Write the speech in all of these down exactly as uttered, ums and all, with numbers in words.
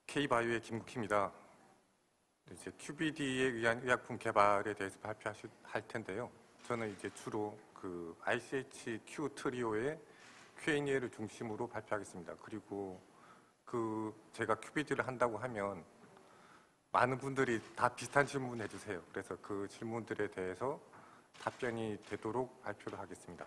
K바이오의 김국희입니다. 이제 큐비디에 의한 의약품 개발에 대해서 발표할 텐데요. 저는 이제 주로 그 아이씨에이치-Q 트리오의 큐 앤 에이를 중심으로 발표하겠습니다. 그리고 그 제가 큐비디를 한다고 하면 많은 분들이 다 비슷한 질문 해주세요. 그래서 그 질문들에 대해서 답변이 되도록 발표를 하겠습니다.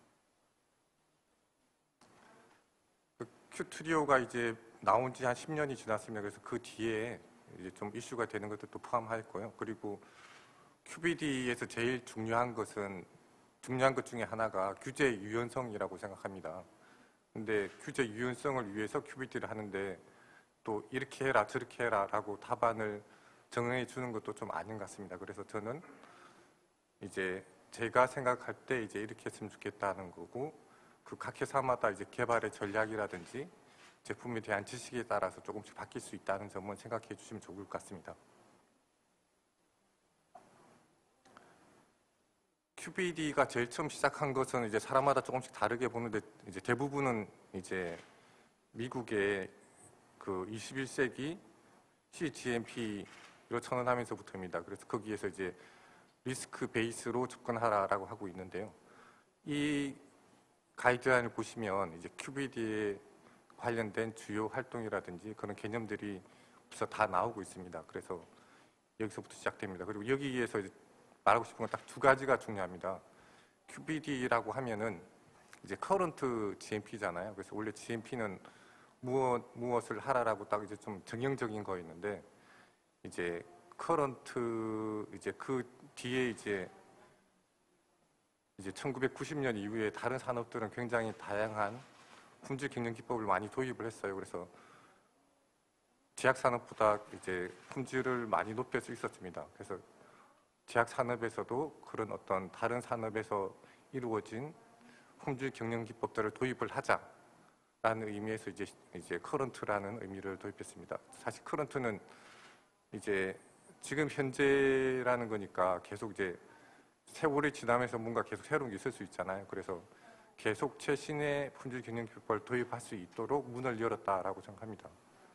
그 Q 트리오가 이제 나온 지 한 십 년이 지났습니다. 그래서 그 뒤에 이제 좀 이슈가 되는 것도 포함하였고요. 그리고 큐비디에서 제일 중요한 것은 중요한 것 중에 하나가 규제 유연성이라고 생각합니다. 근데 규제 유연성을 위해서 큐비디를 하는데 또 이렇게 해라 저렇게 해라 라고 답안을 정해 주는 것도 좀 아닌 것 같습니다. 그래서 저는 이제 제가 생각할 때 이제 이렇게 했으면 좋겠다는 거고, 그 각 회사마다 이제 개발의 전략이라든지 제품에 대한 지식에 따라서 조금씩 바뀔 수 있다는 점은 생각해 주시면 좋을 것 같습니다. 큐비디가 제일 처음 시작한 것은 이제 사람마다 조금씩 다르게 보는데, 이제 대부분은 이제 미국의 그 이십일 세기 씨지엠피로 선언하면서부터입니다. 그래서 거기에서 이제 리스크 베이스로 접근하라라고 하고 있는데요. 이 가이드라인을 보시면 이제 큐비디에 관련된 주요 활동이라든지 그런 개념들이 벌써 다 나오고 있습니다. 그래서 여기서부터 시작됩니다. 그리고 여기에서 이제 말하고 싶은 건 딱 두 가지가 중요합니다. 큐비디라고 하면은 이제 커런트 지엠피잖아요. 그래서 원래 지엠피는 무엇, 무엇을 하라라고 딱 이제 좀 정형적인 거였는데, 이제 커런트, 이제 그 뒤에 이제 이제 천구백구십 년 이후에 다른 산업들은 굉장히 다양한 품질 경영 기법을 많이 도입을 했어요. 그래서 제약 산업보다 이제 품질을 많이 높일 수 있었습니다. 그래서 제약 산업에서도 그런 어떤 다른 산업에서 이루어진 품질 경영 기법들을 도입을 하자라는 의미에서 이제 이제 커런트라는 의미를 도입했습니다. 사실 커런트는 이제 지금 현재라는 거니까 계속 이제 세월이 지나면서 뭔가 계속 새로운 게 있을 수 있잖아요. 그래서 계속 최신의 품질 경영 기법을 도입할 수 있도록 문을 열었다라고 생각합니다.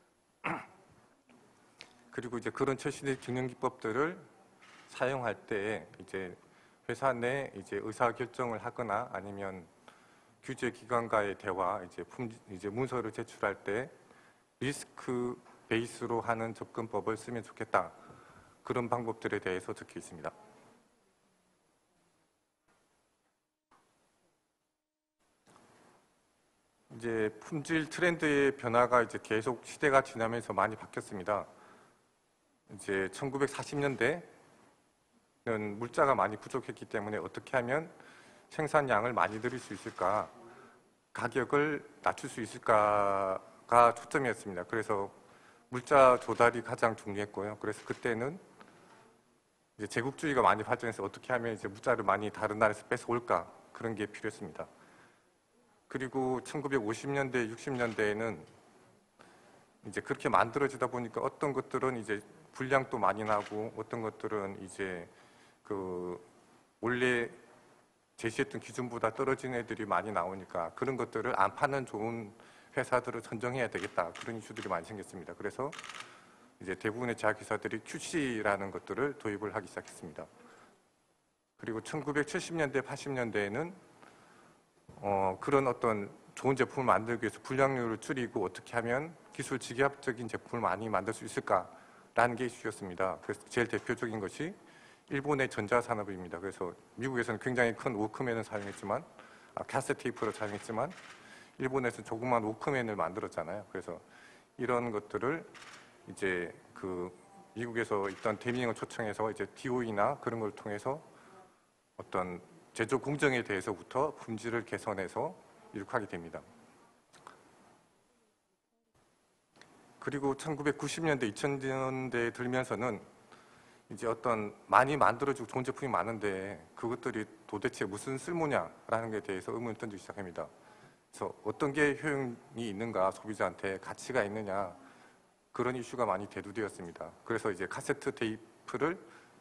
그리고 이제 그런 최신의 경영 기법들을 사용할 때 이제 회사 내 이제 의사 결정을 하거나 아니면 규제 기관과의 대화, 이제 품 이제 문서를 제출할 때 리스크 베이스로 하는 접근법을 쓰면 좋겠다. 그런 방법들에 대해서 적혀 있습니다. 이제 품질 트렌드의 변화가 이제 계속 시대가 지나면서 많이 바뀌었습니다. 이제 천구백사십 년대는 물자가 많이 부족했기 때문에 어떻게 하면 생산량을 많이 늘릴 수 있을까, 가격을 낮출 수 있을까가 초점이었습니다. 그래서 물자 조달이 가장 중요했고요. 그래서 그때는 이제 제국주의가 많이 발전해서 어떻게 하면 이제 물자를 많이 다른 나라에서 뺏어올까, 그런 게 필요했습니다. 그리고 천구백오십 년대, 육십 년대에는 이제 그렇게 만들어지다 보니까 어떤 것들은 이제 분량도 많이 나고 어떤 것들은 이제 그 원래 제시했던 기준보다 떨어진 애들이 많이 나오니까 그런 것들을 안 파는 좋은 회사들을 선정해야 되겠다, 그런 이슈들이 많이 생겼습니다. 그래서 이제 대부분의 제약회사들이 큐씨라는 것들을 도입을 하기 시작했습니다. 그리고 천구백칠십 년대, 팔십 년대에는 어, 그런 어떤 좋은 제품을 만들기 위해서 분량률을 줄이고 어떻게 하면 기술 직약적인 제품을 많이 만들 수 있을까라는 게 이슈였습니다. 그래서 제일 대표적인 것이 일본의 전자산업입니다. 그래서 미국에서는 굉장히 큰 워크맨을 사용했지만, 아, 카세트 테이프를 사용했지만 일본에서는 조그만 워크맨을 만들었잖아요. 그래서 이런 것들을 이제 그 미국에서 있던 대미행을 초청해서 이제 디오이나 그런 걸 통해서 어떤 제조 공정에 대해서부터 품질을 개선해서 이렇게 하게 됩니다. 그리고 천구백구십 년대, 이천 년대에 들면서는 이제 어떤 많이 만들어지고 좋은 제품이 많은데 그것들이 도대체 무슨 쓸모냐라는 것에 대해서 의문을 던지기 시작합니다. 그래서 어떤 게 효용이 있는가, 소비자한테 가치가 있느냐, 그런 이슈가 많이 대두되었습니다. 그래서 이제 카세트 테이프를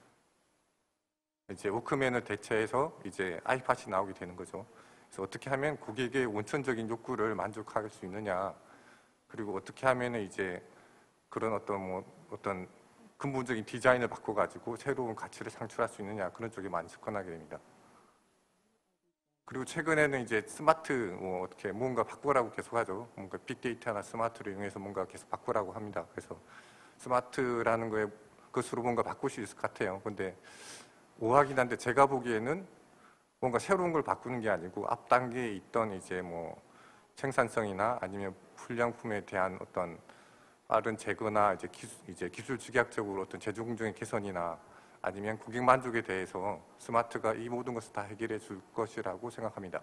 이제 워크맨을 대체해서 이제 아이팟이 나오게 되는 거죠. 그래서 어떻게 하면 고객의 원천적인 욕구를 만족할 수 있느냐, 그리고 어떻게 하면 이제 그런 어떤 뭐 어떤 근본적인 디자인을 바꿔가지고 새로운 가치를 창출할 수 있느냐, 그런 쪽에 많이 접근하게 됩니다. 그리고 최근에는 이제 스마트 뭐 어떻게 뭔가 바꾸라고 계속 하죠. 뭔가 빅데이터나 스마트를 이용해서 뭔가 계속 바꾸라고 합니다. 그래서 스마트라는 거에 것으로 뭔가 바꿀 수 있을 것 같아요. 근데 오하긴 한데 제가 보기에는 뭔가 새로운 걸 바꾸는 게 아니고 앞 단계에 있던 이제 뭐 생산성이나 아니면 불량품에 대한 어떤 빠른 제거나 이제 기술, 이제 기술 집약적으로 어떤 제조 공정의 개선이나 아니면 고객 만족에 대해서 스마트가 이 모든 것을 다 해결해 줄 것이라고 생각합니다.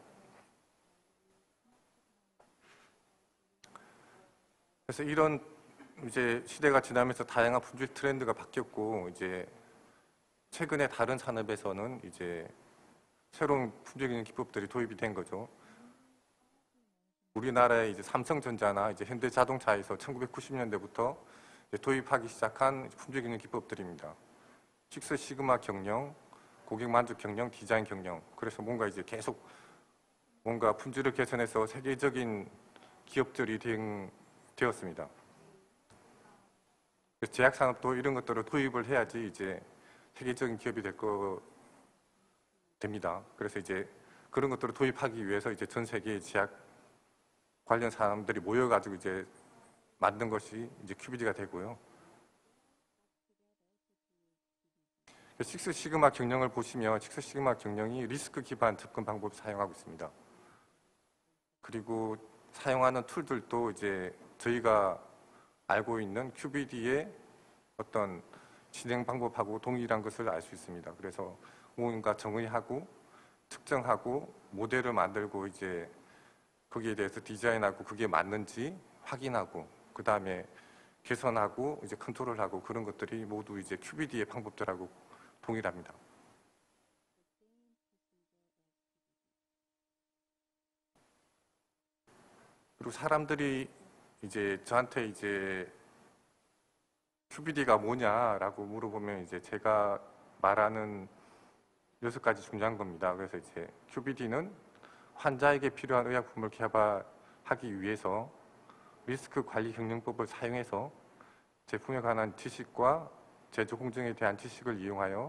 그래서 이런 이제 시대가 지나면서 다양한 품질 트렌드가 바뀌었고, 이제 최근에 다른 산업에서는 이제 새로운 품질 기능 기법들이 도입이 된 거죠. 우리나라의 이제 삼성전자나 이제 현대자동차에서 천구백구십 년대부터 도입하기 시작한 품질 기능 기법들입니다. 식스 시그마 경영, 고객 만족 경영, 디자인 경영. 그래서 뭔가 이제 계속 뭔가 품질을 개선해서 세계적인 기업들이 된, 되었습니다. 제약산업도 이런 것들을 도입을 해야지 이제 세계적인 기업이 될 거 됩니다. 그래서 이제 그런 것들을 도입하기 위해서 이제 전 세계의 제약 관련 사람들이 모여가지고 이제 만든 것이 이제 큐비디가 되고요. 식스 시그마 경영을 보시면 식스 시그마 경영이 리스크 기반 접근 방법을 사용하고 있습니다. 그리고 사용하는 툴들도 이제 저희가 알고 있는 큐비디의 어떤 진행 방법하고 동일한 것을 알 수 있습니다. 그래서 뭔가 정의하고 특정하고 모델을 만들고 이제 거기에 대해서 디자인하고 그게 맞는지 확인하고 그 다음에 개선하고 이제 컨트롤하고 그런 것들이 모두 이제 큐비디의 방법들하고 동일합니다. 그리고 사람들이 이제 저한테 이제 큐비디가 뭐냐라고 물어보면 이제 제가 말하는 여섯 가지 중요한 겁니다. 그래서 이제 큐비디는 환자에게 필요한 의약품을 개발하기 위해서 리스크 관리 경영법을 사용해서 제품에 관한 지식과 제조 공정에 대한 지식을 이용하여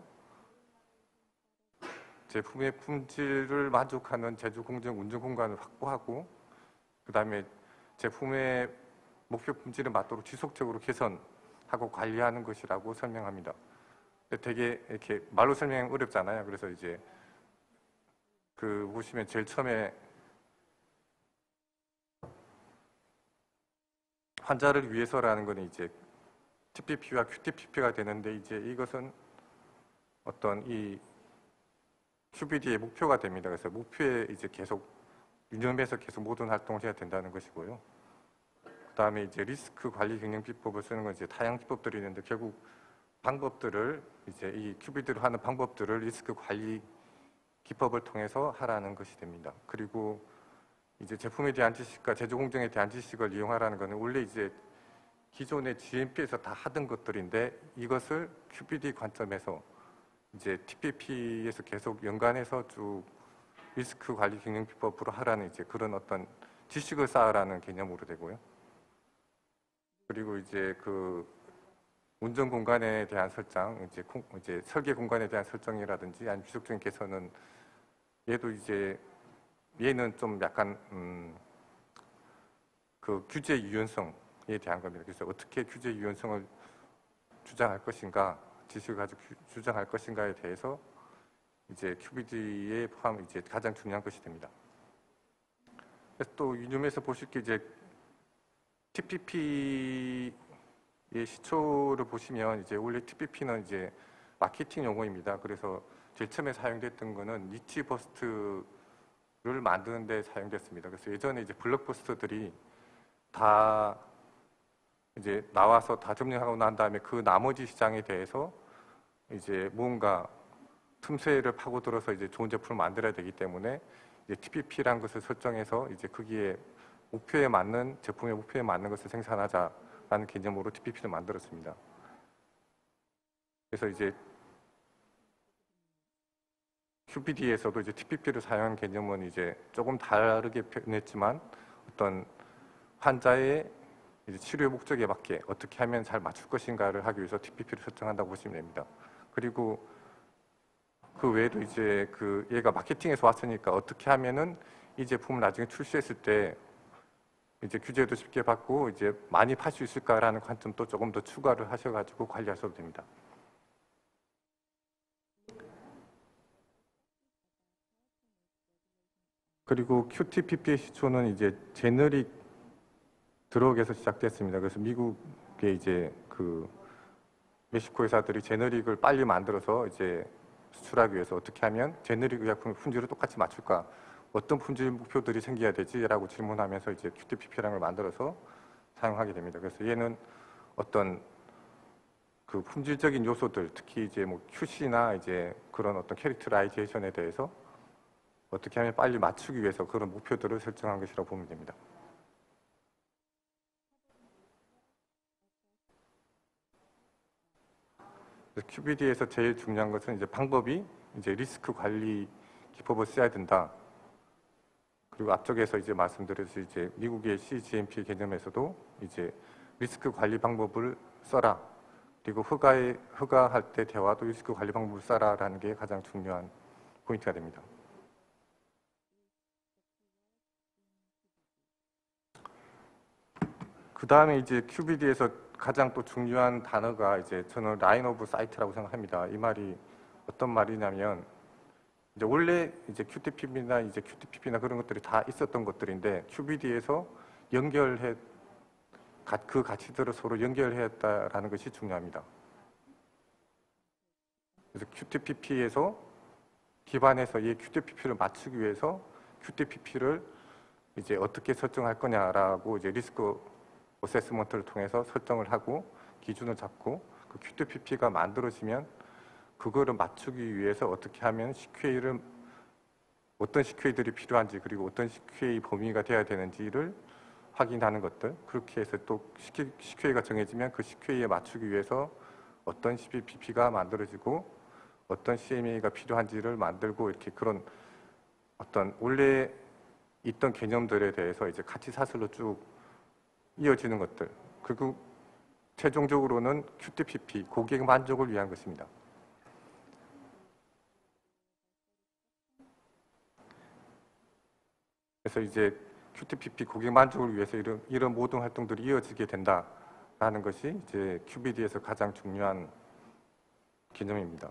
제품의 품질을 만족하는 제조 공정 운영 공간을 확보하고 그 다음에 제품의 목표 품질을 맞도록 지속적으로 개선하고 관리하는 것이라고 설명합니다. 되게 이렇게 말로 설명하기 어렵잖아요. 그래서 이제 그 보시면 제일 처음에 환자를 위해서라는 거는 이제 티피피와 큐티피피가 되는데 이제 이것은 어떤 이 큐비디의 목표가 됩니다. 그래서 목표에 이제 계속 유념해서 계속 모든 활동을 해야 된다는 것이고요. 그 다음에 이제 리스크 관리 경영 비법을 쓰는 건 이제 다양한 기법들이 있는데 결국 방법들을 이제 이 큐비디로 하는 방법들을 리스크 관리 기법을 통해서 하라는 것이 됩니다. 그리고 이제 제품에 대한 지식과 제조 공정에 대한 지식을 이용하라는 것은 원래 이제 기존의 지엠피에서 다 하던 것들인데 이것을 큐비디 관점에서 이제 티피피에서 계속 연관해서 쭉 리스크 관리 경영 비법으로 하라는 이제 그런 어떤 지식을 쌓으라는 개념으로 되고요. 그리고 이제 그 운전 공간에 대한 설정, 이제, 공, 이제 설계 공간에 대한 설정이라든지 아니면 지속적인 개선은 얘도 이제 얘는 좀 약간 음, 그 규제 유연성에 대한 겁니다. 그래서 어떻게 규제 유연성을 주장할 것인가, 지식을 가지고 주장할 것인가에 대해서 이제 큐비디에 포함 이제 가장 중요한 것이 됩니다. 그래서 또 유념해서 보실 게 이제 티피피의 시초를 보시면 이제 원래 티피피는 이제 마케팅 용어입니다. 그래서 제일 처음에 사용됐던 거는 니치 버스트를 만드는 데 사용됐습니다. 그래서 예전에 이제 블록버스터들이 다 이제 나와서 다 점령하고 난 다음에 그 나머지 시장에 대해서 이제 뭔가 틈새를 파고들어서 이제 좋은 제품을 만들어야 되기 때문에 이제 티피피라는 것을 설정해서 이제 거기에 목표에 맞는 제품의 목표에 맞는 것을 생산하자라는 개념으로 티피피를 만들었습니다. 그래서 이제 큐비디에서도 이제 티피피를 사용한 개념은 이제 조금 다르게 표현했지만 어떤 환자의 이제 치료의 목적에 맞게 어떻게 하면 잘 맞출 것인가를 하기 위해서 티피피를 설정한다고 보시면 됩니다. 그리고 그 외에도 이제 그 얘가 마케팅에서 왔으니까 어떻게 하면은 이 제품을 나중에 출시했을 때 이제 규제도 쉽게 받고 이제 많이 팔 수 있을까라는 관점도 조금 더 추가를 하셔가지고 관리하셔도 됩니다. 그리고 큐티피피 시초는 이제 제너릭 드럭에서 시작됐습니다. 그래서 미국의 이제 그 멕시코 회사들이 제너릭을 빨리 만들어서 이제 수출하기 위해서 어떻게 하면 제너릭 의약품의 품질을 똑같이 맞출까? 어떤 품질 목표들이 생겨야 되지라고 질문하면서 이제 큐티피피라는 걸 만들어서 사용하게 됩니다. 그래서 얘는 어떤 그 품질적인 요소들, 특히 이제 뭐 큐시나 이제 그런 어떤 캐릭터라이제이션에 대해서 어떻게 하면 빨리 맞추기 위해서 그런 목표들을 설정한 것이라고 보면 됩니다. 큐비디에서 제일 중요한 것은 이제 방법이 이제 리스크 관리 기법을 써야 된다. 그리고 앞쪽에서 이제 말씀드렸듯이 이제 미국의 씨지엠피 개념에서도 이제 리스크 관리 방법을 써라. 그리고 허가에, 허가할 때 대화도 리스크 관리 방법을 써라라는 게 가장 중요한 포인트가 됩니다. 그 다음에 이제 큐비디에서 가장 또 중요한 단어가 이제 저는 라인 오브 사이트라고 생각합니다. 이 말이 어떤 말이냐면 이제 원래 이제 큐티피피나 이제 큐티피피나 그런 것들이 다 있었던 것들인데 큐비디에서 연결해 그 가치들을 서로 연결했다라는 것이 중요합니다. 그래서 큐티피피에서 기반해서 이 큐티피피를 맞추기 위해서 큐티피피를 이제 어떻게 설정할 거냐라고 이제 리스크 어세스먼트를 통해서 설정을 하고 기준을 잡고 그 큐티피피가 만들어지면 그거를 맞추기 위해서 어떻게 하면 씨큐에이를 어떤 씨큐에이들이 필요한지 그리고 어떤 씨큐에이 범위가 돼야 되는지를 확인하는 것들 그렇게 해서 또 씨큐에이가 정해지면 그 씨큐에이에 맞추기 위해서 어떤 씨비피피가 만들어지고 어떤 씨엠에이가 필요한지를 만들고 이렇게 그런 어떤 원래 있던 개념들에 대해서 이제 같이 사슬로 쭉 이어지는 것들 그리고 최종적으로는 큐티피피 고객 만족을 위한 것입니다. 그래서 이제 큐티피피 고객 만족을 위해서 이런, 이런 모든 활동들이 이어지게 된다라는 것이 이제 큐비디에서 가장 중요한 개념입니다.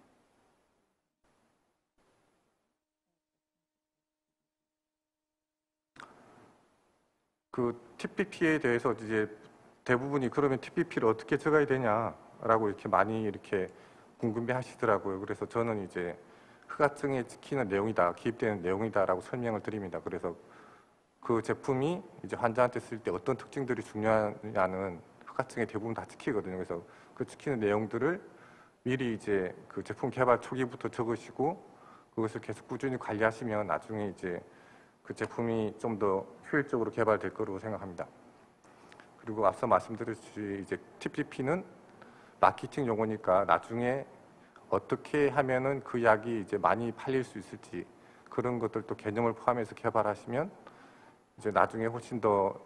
그 티피피에 대해서 이제 대부분이 그러면 티피피를 어떻게 적어야 되냐라고 이렇게 많이 이렇게 궁금해 하시더라고요. 그래서 저는 이제 허가증에 찍히는 내용이다, 기입되는 내용이다라고 설명을 드립니다. 그래서 그 제품이 이제 환자한테 쓸 때 어떤 특징들이 중요하냐는 허가증에 대부분 다 찍히거든요. 그래서 그 찍히는 내용들을 미리 이제 그 제품 개발 초기부터 적으시고 그것을 계속 꾸준히 관리하시면 나중에 이제 그 제품이 좀 더 효율적으로 개발될 거라고 생각합니다. 그리고 앞서 말씀드렸듯이 이제 티피피는 마케팅 용어니까 나중에 어떻게 하면은 그 약이 이제 많이 팔릴 수 있을지 그런 것들도 개념을 포함해서 개발하시면 이제 나중에 훨씬 더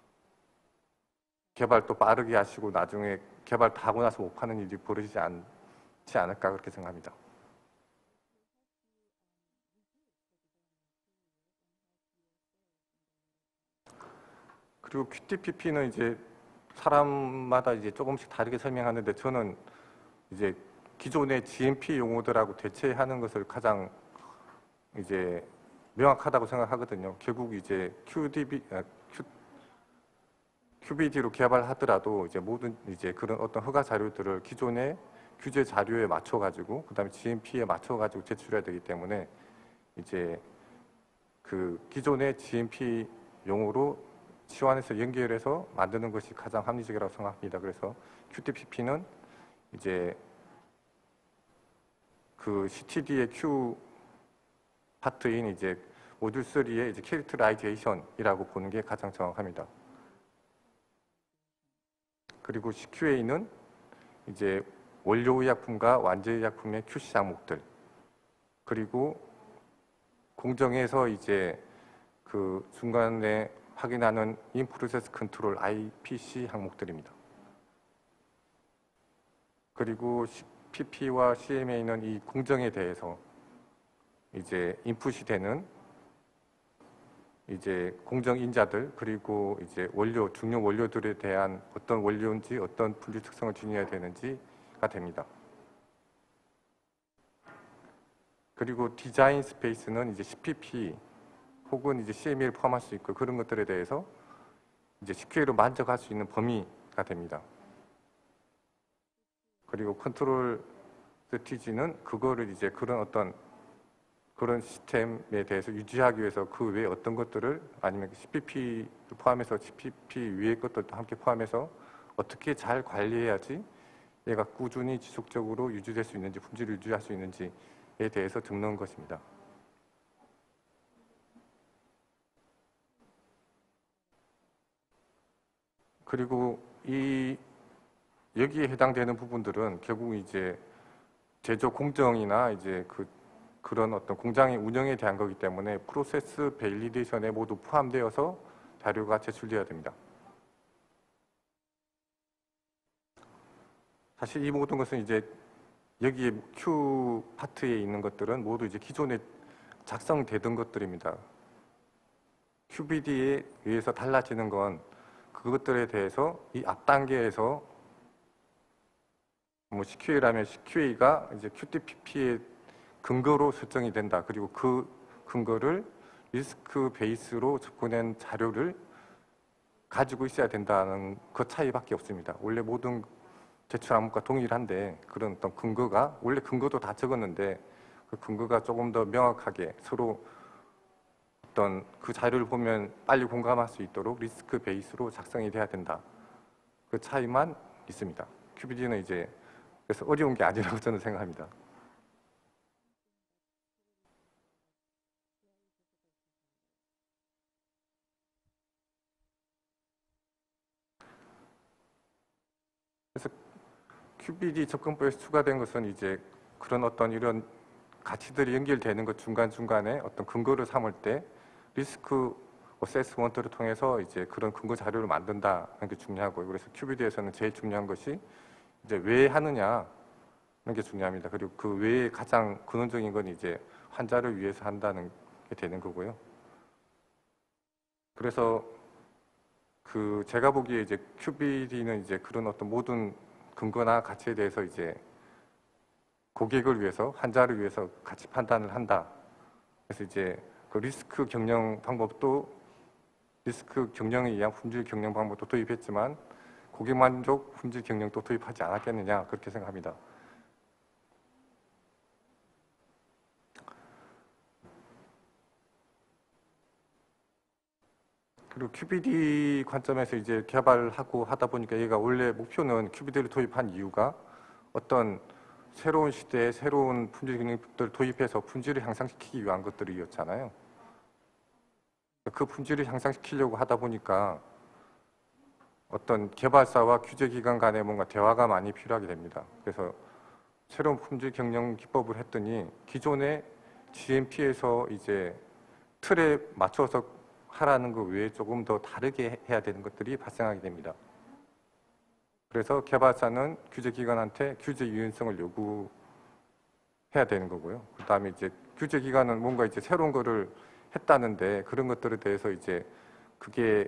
개발도 빠르게 하시고 나중에 개발 다 하고 나서 못 파는 일이 벌어지지 않지 않을까 그렇게 생각합니다. 그리고 큐티피피는 이제 사람마다 이제 조금씩 다르게 설명하는데 저는 이제 기존의 지엠피 용어들하고 대체하는 것을 가장 이제 명확하다고 생각하거든요. 결국 이제 큐디비, 아, 큐, 큐비디로 개발하더라도 이제 모든 이제 그런 어떤 허가 자료들을 기존의 규제 자료에 맞춰가지고 그다음에 지엠피에 맞춰가지고 제출해야 되기 때문에 이제 그 기존의 지엠피 용어로 치환해서 연결해서 만드는 것이 가장 합리적이라고 생각합니다. 그래서 큐티피피는 이제 그 씨티디의 Q 파트인 이제 모듈 삼의 이제 캐릭터라이제이션이라고 보는 게 가장 정확합니다. 그리고 씨큐에이는 이제 원료의약품과 완제의약품의 큐씨 항목들 그리고 공정에서 이제 그 중간에 확인하는 인프로세스 컨트롤 아이피씨 항목들입니다. 그리고 피피와 씨엠에이는 이 공정에 대해서 이제 인풋이 되는 이제 공정 인자들 그리고 이제 원료 중요 원료들에 대한 어떤 원료인지 어떤 분류 특성을 지녀야 되는지가 됩니다. 그리고 디자인 스페이스는 이제 씨피피 혹은 이제 씨엠에이를 포함할 수 있고 그런 것들에 대해서 이제 씨큐에이로 만족할 수 있는 범위가 됩니다. 그리고 컨트롤 스트래티지는 그거를 이제 그런 어떤 그런 시스템에 대해서 유지하기 위해서 그 외에 어떤 것들을 아니면 씨피피를 포함해서 씨피피 위의 것들도 함께 포함해서 어떻게 잘 관리해야지 얘가 꾸준히 지속적으로 유지될 수 있는지 품질을 유지할 수 있는지에 대해서 적는 것입니다. 그리고 이 여기에 해당되는 부분들은 결국 이제 제조 공정이나 이제 그 그런 어떤 공장의 운영에 대한 거기 때문에 프로세스 밸리데이션에 모두 포함되어서 자료가 제출되어야 됩니다. 사실 이 모든 것은 이제 여기에 Q 파트에 있는 것들은 모두 이제 기존에 작성되던 것들입니다. 큐비디에 의해서 달라지는 건 그것들에 대해서 이 앞 단계에서 뭐 씨큐에이라면 씨큐에이가 이제 큐티피피의 근거로 설정이 된다. 그리고 그 근거를 리스크 베이스로 접근한 자료를 가지고 있어야 된다는 그 차이밖에 없습니다. 원래 모든 제출 항목과 동일한데 그런 어떤 근거가 원래 근거도 다 적었는데 그 근거가 조금 더 명확하게 서로 어떤 그 자료를 보면 빨리 공감할 수 있도록 리스크 베이스로 작성이 돼야 된다. 그 차이만 있습니다. 큐비디는 이제 그래서 어려운 게 아니라고 저는 생각합니다. 그래서 큐비디 접근법에서 추가된 것은 이제 그런 어떤 이런 가치들이 연결되는 것 중간중간에 어떤 근거를 삼을 때 리스크 어세스먼트를 통해서 이제 그런 근거 자료를 만든다는 게 중요하고요. 그래서 큐비디에서는 제일 중요한 것이 이제 왜 하느냐는 게 중요합니다. 그리고 그 외에 가장 근원적인 건 이제 환자를 위해서 한다는 게 되는 거고요. 그래서 그 제가 보기에 이제 큐비디는 이제 그런 어떤 모든 근거나 가치에 대해서 이제 고객을 위해서 환자를 위해서 가치 판단을 한다. 그래서 이제 그 리스크 경영 방법도 리스크 경영에 의한 품질 경영 방법도 도입했지만 고객 만족 품질 경영도 도입하지 않았겠느냐 그렇게 생각합니다. 그리고 큐비디 관점에서 이제 개발하고 하다 보니까 얘가 원래 목표는 큐비디를 도입한 이유가 어떤 새로운 시대에 새로운 품질 경영법들을 도입해서 품질을 향상시키기 위한 것들이었잖아요. 그 품질을 향상시키려고 하다 보니까 어떤 개발사와 규제기관 간에 뭔가 대화가 많이 필요하게 됩니다. 그래서 새로운 품질 경영 기법을 했더니 기존의 지엠피에서 이제 틀에 맞춰서 하라는 것 외에 조금 더 다르게 해야 되는 것들이 발생하게 됩니다. 그래서 개발사는 규제기관한테 규제 유연성을 요구해야 되는 거고요. 그 다음에 이제 규제기관은 뭔가 이제 새로운 거를 했다는데 그런 것들에 대해서 이제 그게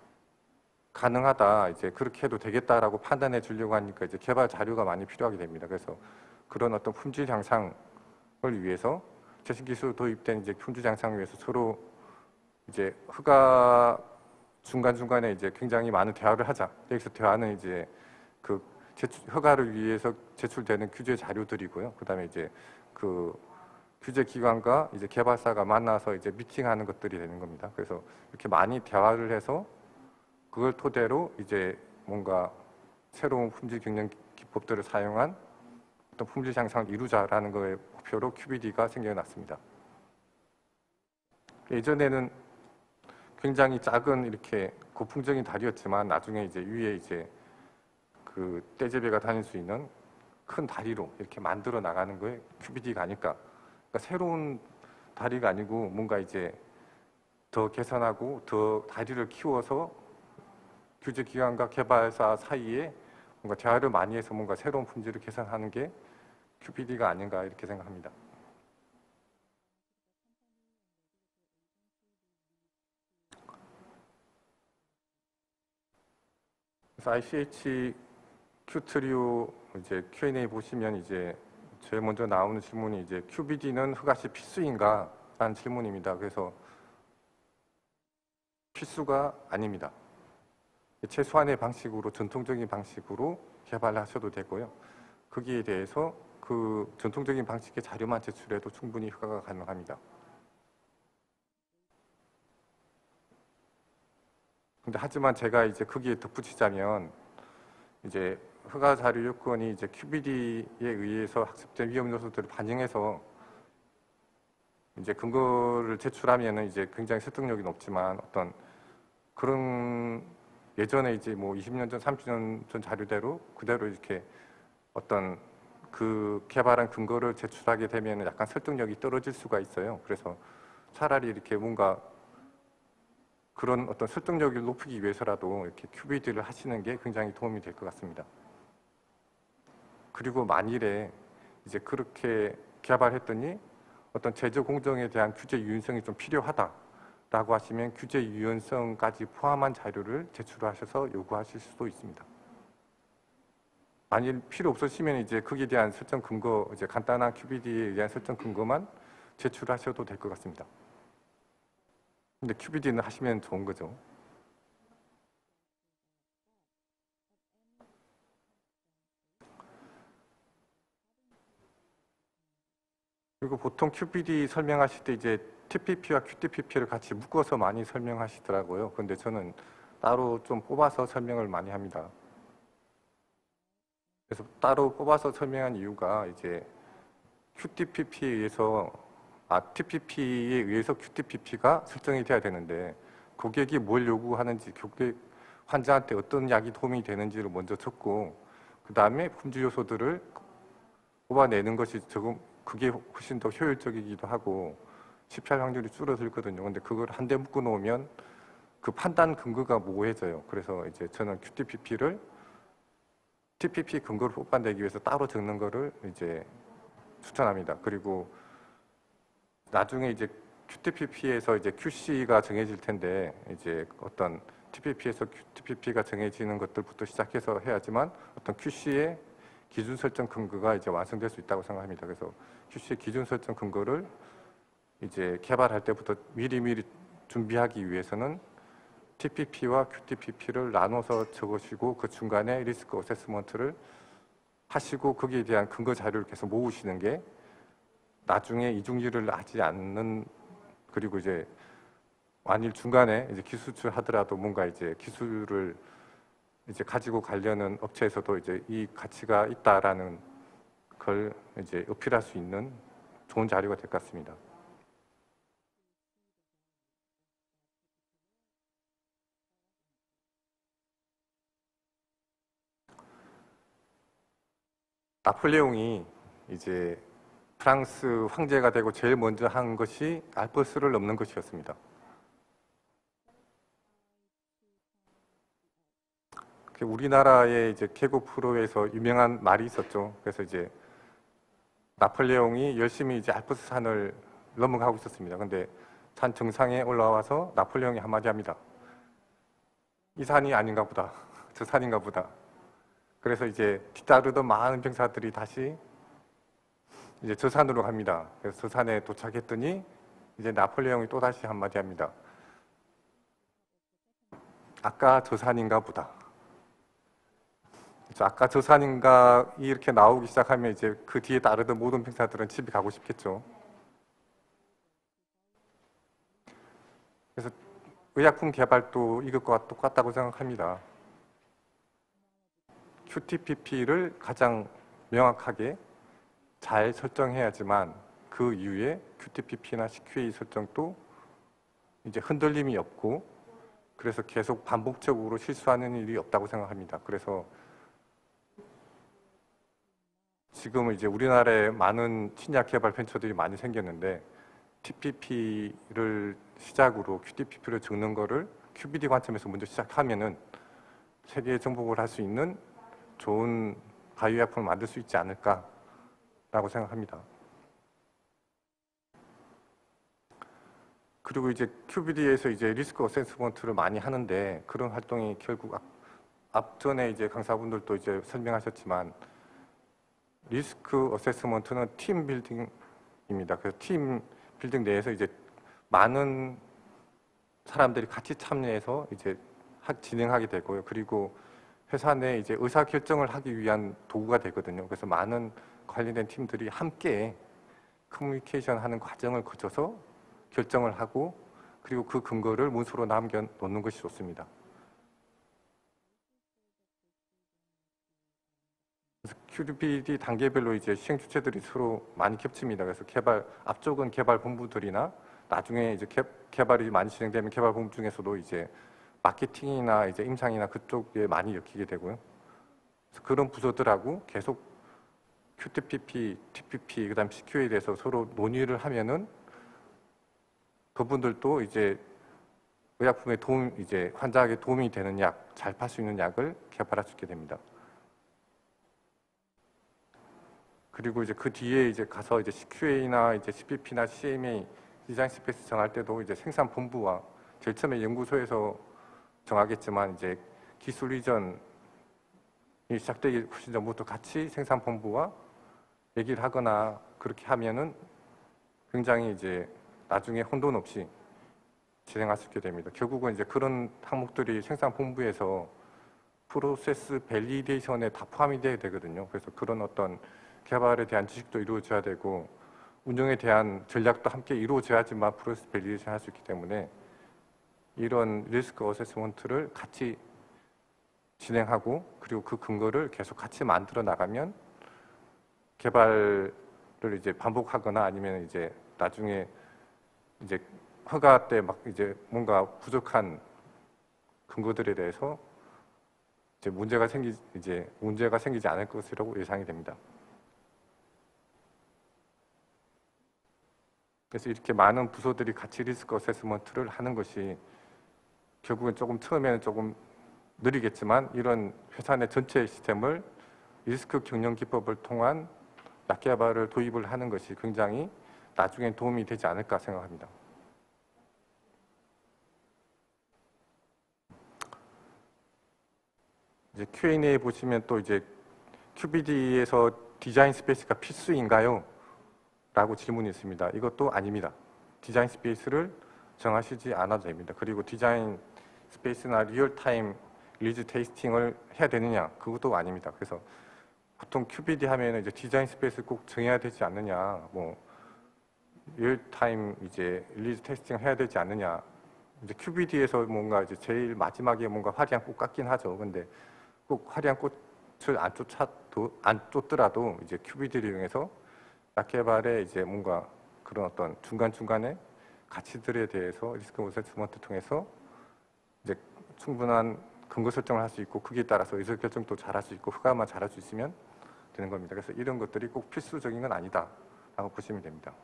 가능하다, 이제 그렇게 해도 되겠다라고 판단해 주려고 하니까 이제 개발 자료가 많이 필요하게 됩니다. 그래서 그런 어떤 품질 향상을 위해서 최신 기술 도입된 이제 품질 향상을 위해서 서로 이제 허가 중간중간에 이제 굉장히 많은 대화를 하자. 여기서 대화는 이제 그 제출, 허가를 위해서 제출되는 규제 자료들이고요. 그 다음에 이제 그 규제 기관과 이제 개발사가 만나서 이제 미팅하는 것들이 되는 겁니다. 그래서 이렇게 많이 대화를 해서 그걸 토대로 이제 뭔가 새로운 품질 경영 기법들을 사용한 어떤 품질 향상을 이루자라는 거에 목표로 큐비디가 생겨났습니다. 예전에는 굉장히 작은 이렇게 고풍적인 다리였지만 나중에 이제 위에 이제 그 떼제베가 다닐 수 있는 큰 다리로 이렇게 만들어 나가는 거에 큐비디가 아닐까. 그러니까 새로운 다리가 아니고 뭔가 이제 더 개선하고 더 다리를 키워서 규제기관과 개발사 사이에 뭔가 대화를 많이 해서 뭔가 새로운 품질을 개선하는 게 큐피디가 아닌가 이렇게 생각합니다. 그래서 아이씨에이치 큐트리오 이제 큐 앤 에이 보시면 이제 제일 먼저 나오는 질문이 이제 큐비디는 흑아시 필수인가? 라는 질문입니다. 그래서 필수가 아닙니다. 최소한의 방식으로 전통적인 방식으로 개발하셔도 되고요. 거기에 대해서 그 전통적인 방식의 자료만 제출해도 충분히 허가가 가능합니다. 근데 하지만 제가 이제 거기에 덧붙이자면 이제 허가 자료 요건이 이제 큐비디에 의해서 학습된 위험 요소들을 반영해서 이제 근거를 제출하면은 이제 굉장히 설득력이 높지만 어떤 그런 예전에 이제 뭐 이십 년 전, 삼십 년 전 자료대로 그대로 이렇게 어떤 그 개발한 근거를 제출하게 되면 약간 설득력이 떨어질 수가 있어요. 그래서 차라리 이렇게 뭔가 그런 어떤 설득력을 높이기 위해서라도 이렇게 큐비디를 하시는 게 굉장히 도움이 될 것 같습니다. 그리고 만일에 이제 그렇게 개발했더니 어떤 제조 공정에 대한 규제 유연성이 좀 필요하다라고 하시면 규제 유연성까지 포함한 자료를 제출하셔서 요구하실 수도 있습니다. 만일 필요 없으시면 이제 거기에 대한 설정 근거, 이제 간단한 큐비디에 대한 설정 근거만 제출하셔도 될 것 같습니다. 근데 큐비디는 하시면 좋은 거죠. 그리고 보통 큐비디 설명하실 때 이제 티피피와 큐티피피를 같이 묶어서 많이 설명하시더라고요. 근데 저는 따로 좀 뽑아서 설명을 많이 합니다. 그래서 따로 뽑아서 설명한 이유가 이제 큐티피피에 의해서 아, 티피피에 의해서 큐티피피가 설정이 돼야 되는데 고객이 뭘 요구하는지, 고객 환자한테 어떤 약이 도움이 되는지를 먼저 적고 그 다음에 품질 요소들을 뽑아내는 것이 조금 그게 훨씬 더 효율적이기도 하고 실패할 확률이 줄어들거든요. 근데 그걸 한데 묶어 놓으면 그 판단 근거가 모호해져요. 그래서 이제 저는 큐티피피를 티피피 근거를 뽑아내기 위해서 따로 적는 거를 이제 추천합니다. 그리고 나중에 이제 큐티피피에서 이제 큐씨가 정해질 텐데 이제 어떤 티피피에서 큐티피피가 정해지는 것들부터 시작해서 해야지만 어떤 큐씨의 기준 설정 근거가 이제 완성될 수 있다고 생각합니다. 그래서 큐씨의 기준 설정 근거를 이제 개발할 때부터 미리미리 준비하기 위해서는 티피피와 큐티피피를 나눠서 적으시고 그 중간에 리스크 어세스먼트를 하시고 거기에 대한 근거 자료를 계속 모으시는 게 나중에 이중질을 하지 않는, 그리고 이제 만일 중간에 이제 기술출 하더라도 뭔가 이제 기술을 이제 가지고 가려는 업체에서도 이제 이 가치가 있다라는 걸 이제 어필할 수 있는 좋은 자료가 될 것 같습니다. 나폴레옹이 이제 프랑스 황제가 되고 제일 먼저 한 것이 알프스를 넘는 것이었습니다. 우리나라의 이제 개국 프로에서 유명한 말이 있었죠. 그래서 이제 나폴레옹이 열심히 이제 알프스 산을 넘어가고 있었습니다. 근데 산 정상에 올라와서 나폴레옹이 한마디 합니다. 이 산이 아닌가 보다. 저 산인가 보다. 그래서 이제 뒤따르던 많은 병사들이 다시 이제 저 산으로 갑니다. 그래서 저 산에 도착했더니 이제 나폴레옹이 또 다시 한마디 합니다. 아까 저 산인가 보다. 그렇죠? 아까 저 산인가 이렇게 나오기 시작하면 이제 그 뒤에 따르던 모든 병사들은 집에 가고 싶겠죠. 그래서 의약품 개발도 이것과 똑같다고 생각합니다. 큐티피피를 가장 명확하게 잘 설정해야지만 그 이후에 큐티피피나 씨큐에이 설정도 이제 흔들림이 없고 그래서 계속 반복적으로 실수하는 일이 없다고 생각합니다. 그래서 지금은 이제 우리나라에 많은 신약 개발 벤처들이 많이 생겼는데 티피피를 시작으로 큐티피피를 적는 거를 큐비디 관점에서 먼저 시작하면은 세계 정복을 할 수 있는 좋은 바이오약품을 만들 수 있지 않을까라고 생각합니다. 그리고 이제 큐비디에서 이제 리스크 어세스먼트를 많이 하는데 그런 활동이 결국 앞, 앞전에 이제 강사분들도 이제 설명하셨지만 리스크 어세스먼트는 팀 빌딩입니다. 그래서 팀 빌딩 내에서 이제 많은 사람들이 같이 참여해서 이제 진행하게 되고요. 그리고 회사 내 이제 의사 결정을 하기 위한 도구가 되거든요. 그래서 많은 관련된 팀들이 함께 커뮤니케이션 하는 과정을 거쳐서 결정을 하고 그리고 그 근거를 문서로 남겨 놓는 것이 좋습니다. 그래서 큐비디 단계별로 이제 시행 주체들이 서로 많이 겹칩니다. 그래서 개발 앞쪽은 개발 본부들이나 나중에 이제 개, 개발이 많이 진행되면 개발 본부 중에서도 이제 마케팅이나 이제 임상이나 그쪽에 많이 엮이게 되고요. 그래서 그런 부서들하고 계속 큐티피피, 티피피, 그다음 씨큐에이에 대해서 서로 논의를 하면은 그분들도 이제 의약품에 도움, 이제 환자에게 도움이 되는 약, 잘 팔 수 있는 약을 개발할 수 있게 됩니다. 그리고 이제 그 뒤에 이제 가서 이제 씨큐에이나 이제 씨피피나 씨엠에이 디자인 스페이스 정할 때도 이제 생산 본부와 제일 처음에 연구소에서 정하겠지만 이제 기술 이전이 시작되기 훨씬 전부터 같이 생산 본부와 얘기를 하거나 그렇게 하면은 굉장히 이제 나중에 혼돈 없이 진행할 수 있게 됩니다. 결국은 이제 그런 항목들이 생산 본부에서 프로세스 밸리데이션에 다 포함이 돼야 되거든요. 그래서 그런 어떤 개발에 대한 지식도 이루어져야 되고 운영에 대한 전략도 함께 이루어져야지만 프로세스 밸리데이션 할 수 있기 때문에 이런 리스크 어세스먼트를 같이 진행하고 그리고 그 근거를 계속 같이 만들어 나가면 개발을 이제 반복하거나 아니면 이제 나중에 이제 허가 때 막 이제 뭔가 부족한 근거들에 대해서 이제 문제가 생기 이제 문제가 생기지 않을 것이라고 예상이 됩니다. 그래서 이렇게 많은 부서들이 같이 리스크 어세스먼트를 하는 것이 결국은 조금 처음에는 조금 느리겠지만 이런 회사 내 전체 시스템을 리스크 경영 기법을 통한 약 개발을 도입을 하는 것이 굉장히 나중에 도움이 되지 않을까 생각합니다. 이제 큐앤에이에 보시면 또 이제 큐비디에서 디자인 스페이스가 필수인가요? 라고 질문이 있습니다. 이것도 아닙니다. 디자인 스페이스를 정하시지 않아도 됩니다. 그리고 디자인 스페이스나 리얼타임 리즈 테이스팅을 해야 되느냐? 그것도 아닙니다. 그래서 보통 큐비디 하면 이제 디자인 스페이스 꼭 정해야 되지 않느냐? 뭐 리얼타임 이제 리즈 테이스팅 해야 되지 않느냐? 이제 큐비디에서 뭔가 이제 제일 마지막에 뭔가 화려한 꽃 같긴 하죠. 근데 꼭 화려한 꽃을 안 쫓아도 안 쫓더라도 이제 큐비디를 이용해서 약 개발에 이제 뭔가 그런 어떤 중간중간에 가치들에 대해서 리스크 어세스먼트 통해서 이제 충분한 근거 설정을 할 수 있고 거기에 따라서 의사 결정도 잘 할 수 있고 허가만 잘 할 수 있으면 되는 겁니다. 그래서 이런 것들이 꼭 필수적인 건 아니다 라고 보시면 됩니다.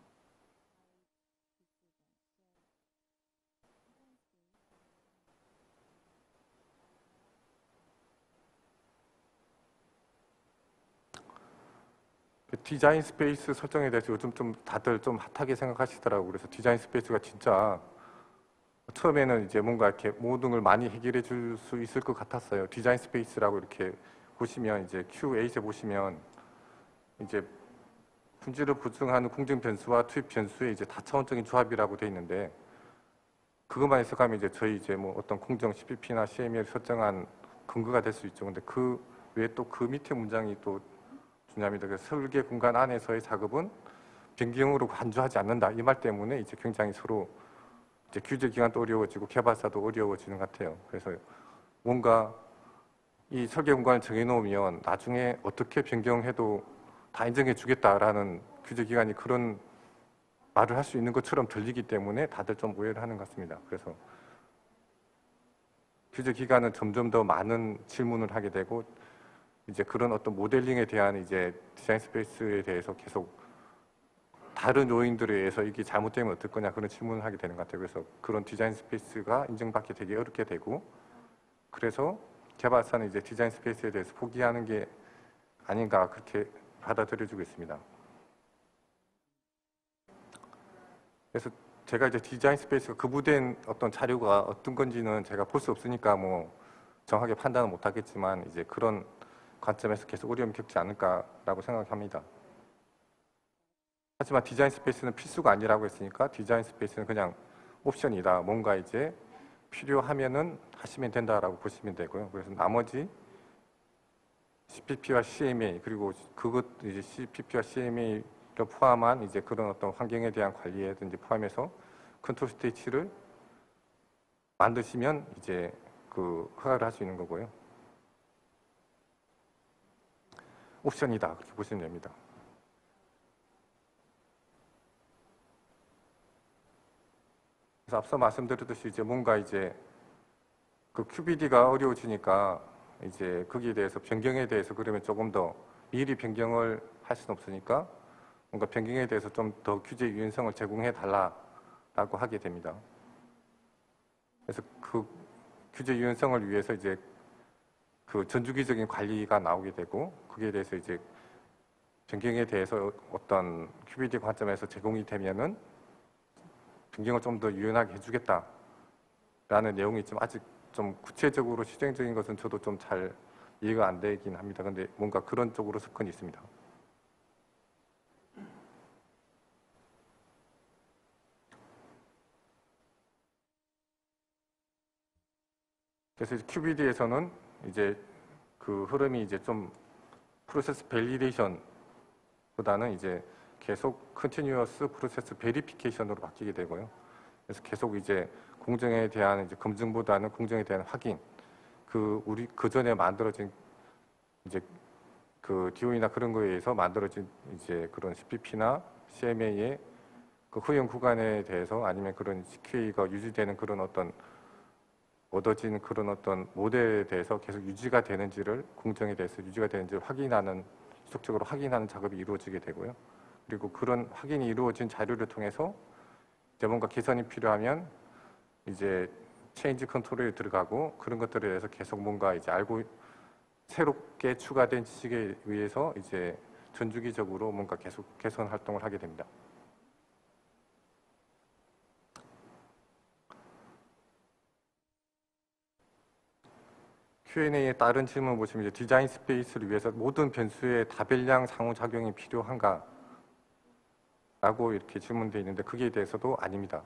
디자인 스페이스 설정에 대해서 요즘 좀 다들 좀 핫하게 생각하시더라고요. 그래서 디자인 스페이스가 진짜 처음에는 이제 뭔가 이렇게 모든 걸 많이 해결해 줄 수 있을 것 같았어요. 디자인 스페이스라고 이렇게 보시면 이제 큐에잇에 보시면 이제 품질을 보증하는 공정 변수와 투입 변수의 이제 다차원적인 조합이라고 돼 있는데 그것만 해석하면 이제 저희 이제 뭐 어떤 공정 씨피피나 씨엠이를 설정한 근거가 될 수 있죠. 근데 그 외에 또 그 밑에 문장이 또 중요합니다. 그래서 설계 공간 안에서의 작업은 변경으로 간주하지 않는다. 이 말 때문에 이제 굉장히 서로 이제 규제 기간도 어려워지고 개발사도 어려워지는 것 같아요. 그래서 뭔가 이 설계 공간을 정해놓으면 나중에 어떻게 변경해도 다 인정해 주겠다라는 규제 기관이 그런 말을 할 수 있는 것처럼 들리기 때문에 다들 좀 오해를 하는 것 같습니다. 그래서 규제 기관은 점점 더 많은 질문을 하게 되고 이제 그런 어떤 모델링에 대한 이제 디자인 스페이스에 대해서 계속 다른 요인들에 의해서 이게 잘못되면 어떨 거냐 그런 질문을 하게 되는 것 같아요. 그래서 그런 디자인 스페이스가 인정받기 되게 어렵게 되고, 그래서 개발사는 이제 디자인 스페이스에 대해서 포기하는 게 아닌가 그렇게 받아들여지고 있습니다. 그래서 제가 이제 디자인 스페이스가 구부된 어떤 자료가 어떤 건지는 제가 볼 수 없으니까 뭐 정확하게 판단은 못 하겠지만, 이제 그런 관점에서 계속 어려움이 겪지 않을까라고 생각합니다. 하지만 디자인 스페이스는 필수가 아니라고 했으니까 디자인 스페이스는 그냥 옵션이다. 뭔가 이제 필요하면은 하시면 된다라고 보시면 되고요. 그래서 나머지 씨피피와 씨엠에이, 그리고 그것 이제 씨피피와 씨엠에이를 포함한 이제 그런 어떤 환경에 대한 관리에든지 포함해서 컨트롤 스테이치를 만드시면 이제 그 허가를 할 수 있는 거고요. 옵션이다 그렇게 보시면 됩니다. 그래서 앞서 말씀드렸듯이 이제 뭔가 이제 그 큐비디가 어려워지니까 이제 거기에 대해서 변경에 대해서 그러면 조금 더 미리 변경을 할 수는 없으니까 뭔가 변경에 대해서 좀 더 규제 유연성을 제공해 달라라고 하게 됩니다. 그래서 그 규제 유연성을 위해서 이제 그 전주기적인 관리가 나오게 되고, 거기에 대해서 이제 변경에 대해서 어떤 큐비디 관점에서 제공이 되면은 변경을 좀 더 유연하게 해주겠다라는 내용이 있지만, 아직 좀 구체적으로 실행적인 것은 저도 좀 잘 이해가 안 되긴 합니다. 근데 뭔가 그런 쪽으로 접근이 있습니다. 그래서 큐비디에서는 이제 그 흐름이 이제 좀 프로세스 밸리데이션 보다는 이제 계속 컨티뉴어스 프로세스 베리피케이션으로 바뀌게 되고요. 그래서 계속 이제 공정에 대한 이제 검증보다는 공정에 대한 확인, 그 우리 그 전에 만들어진 이제 그 디오이나 그런 거에 의해서 만들어진 이제 그런 씨피피나 씨엠에이의 그 허용 구간에 대해서, 아니면 그런 씨큐에이가 유지되는 그런 어떤 얻어진 그런 어떤 모델에 대해서 계속 유지가 되는지를, 공정에 대해서 유지가 되는지를 확인하는, 지속적으로 확인하는 작업이 이루어지게 되고요. 그리고 그런 확인이 이루어진 자료를 통해서 이제 뭔가 개선이 필요하면 이제 체인지 컨트롤에 들어가고, 그런 것들에 대해서 계속 뭔가 이제 알고 새롭게 추가된 지식에 의해서 이제 전주기적으로 뭔가 계속 개선 활동을 하게 됩니다. 큐앤에이에 다른 질문 보시면 이제 디자인 스페이스를 위해서 모든 변수의 다별량 상호작용이 필요한가? 라고 이렇게 질문되어 있는데, 그게 대해서도 아닙니다.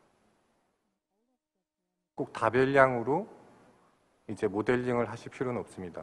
꼭 다별량으로 이제 모델링을 하실 필요는 없습니다.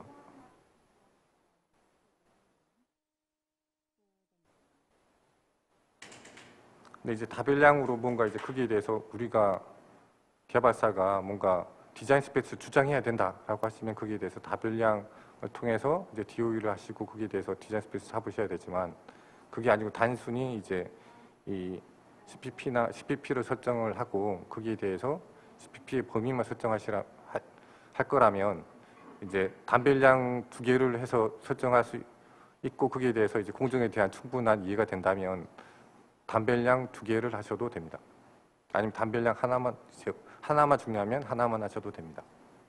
근데 이제 다별량으로 뭔가 이제 거기에 대해서 우리가 개발사가 뭔가 디자인 스페이스 주장해야 된다라고 하시면 거기에 대해서 다별량을 통해서 이제 디오이를 하시고 거기에 대해서 디자인 스페이스 잡으셔야 되지만, 그게 아니고 단순히 이제 이 씨피피나 씨피피를 설정을 하고 거기에 대해서 씨피피의 범위만 설정하시라 할 거라면 이제 단별량 두 개를 해서 설정할 수 있고, 거기에 대해서 이제 공정에 대한 충분한 이해가 된다면 단별량 두 개를 하셔도 됩니다. 아니면 단별량 하나만 하나만 중요하면 하나만 하셔도 됩니다.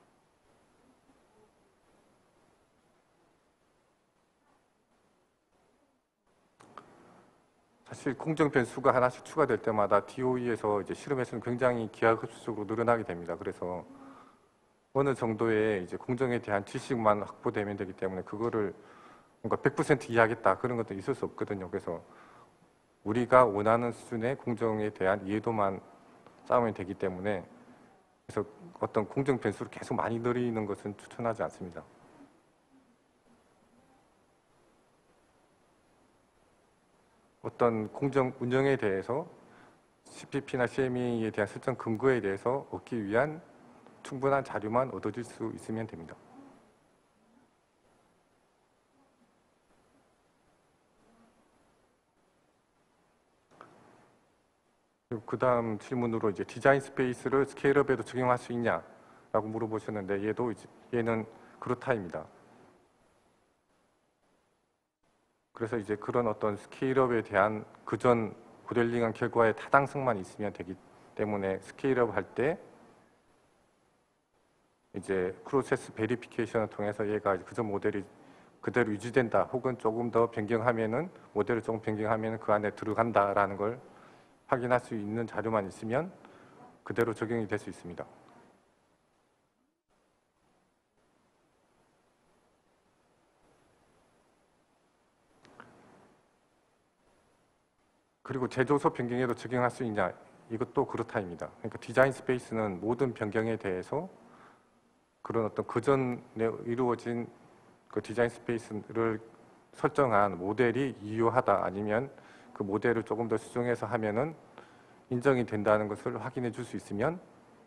사실 공정 변수가 하나씩 추가될 때마다 디오이에서 이제 실험 횟수는 굉장히 기하급수적으로 늘어나게 됩니다. 그래서 어느 정도의 이제 공정에 대한 지식만 확보되면 되기 때문에 그거를 뭔가 백 퍼센트 이해하겠다 그런 것도 있을 수 없거든요. 그래서 우리가 원하는 수준의 공정에 대한 이해도만 쌓으면 되기 때문에, 그래서 어떤 공정 변수를 계속 많이 늘리는 것은 추천하지 않습니다. 어떤 공정 운영에 대해서 씨피피나 씨엠에이에 대한 설정 근거에 대해서 얻기 위한 충분한 자료만 얻어질 수 있으면 됩니다. 그 다음 질문으로 이제 디자인 스페이스를 스케일업에도 적용할 수 있냐라고 물어보셨는데, 얘도 이제 얘는 그렇다입니다. 그래서 이제 그런 어떤 스케일업에 대한 그전 모델링한 결과의 타당성만 있으면 되기 때문에 스케일업 할 때 이제 프로세스 베리피케이션을 통해서 얘가 그저 모델이 그대로 유지된다 혹은 조금 더 변경하면은 모델을 조금 변경하면은 그 안에 들어간다라는 걸 확인할 수 있는 자료만 있으면 그대로 적용이 될 수 있습니다. 그리고 제조소 변경에도 적용할 수 있냐? 이것도 그렇다입니다. 그러니까 디자인 스페이스는 모든 변경에 대해서 그런 어떤 그전에 이루어진 그 디자인 스페이스를 설정한 모델이 유효하다 아니면 그 모델을 조금 더 수정해서 하면은 인정이 된다는 것을 확인해 줄 수 있으면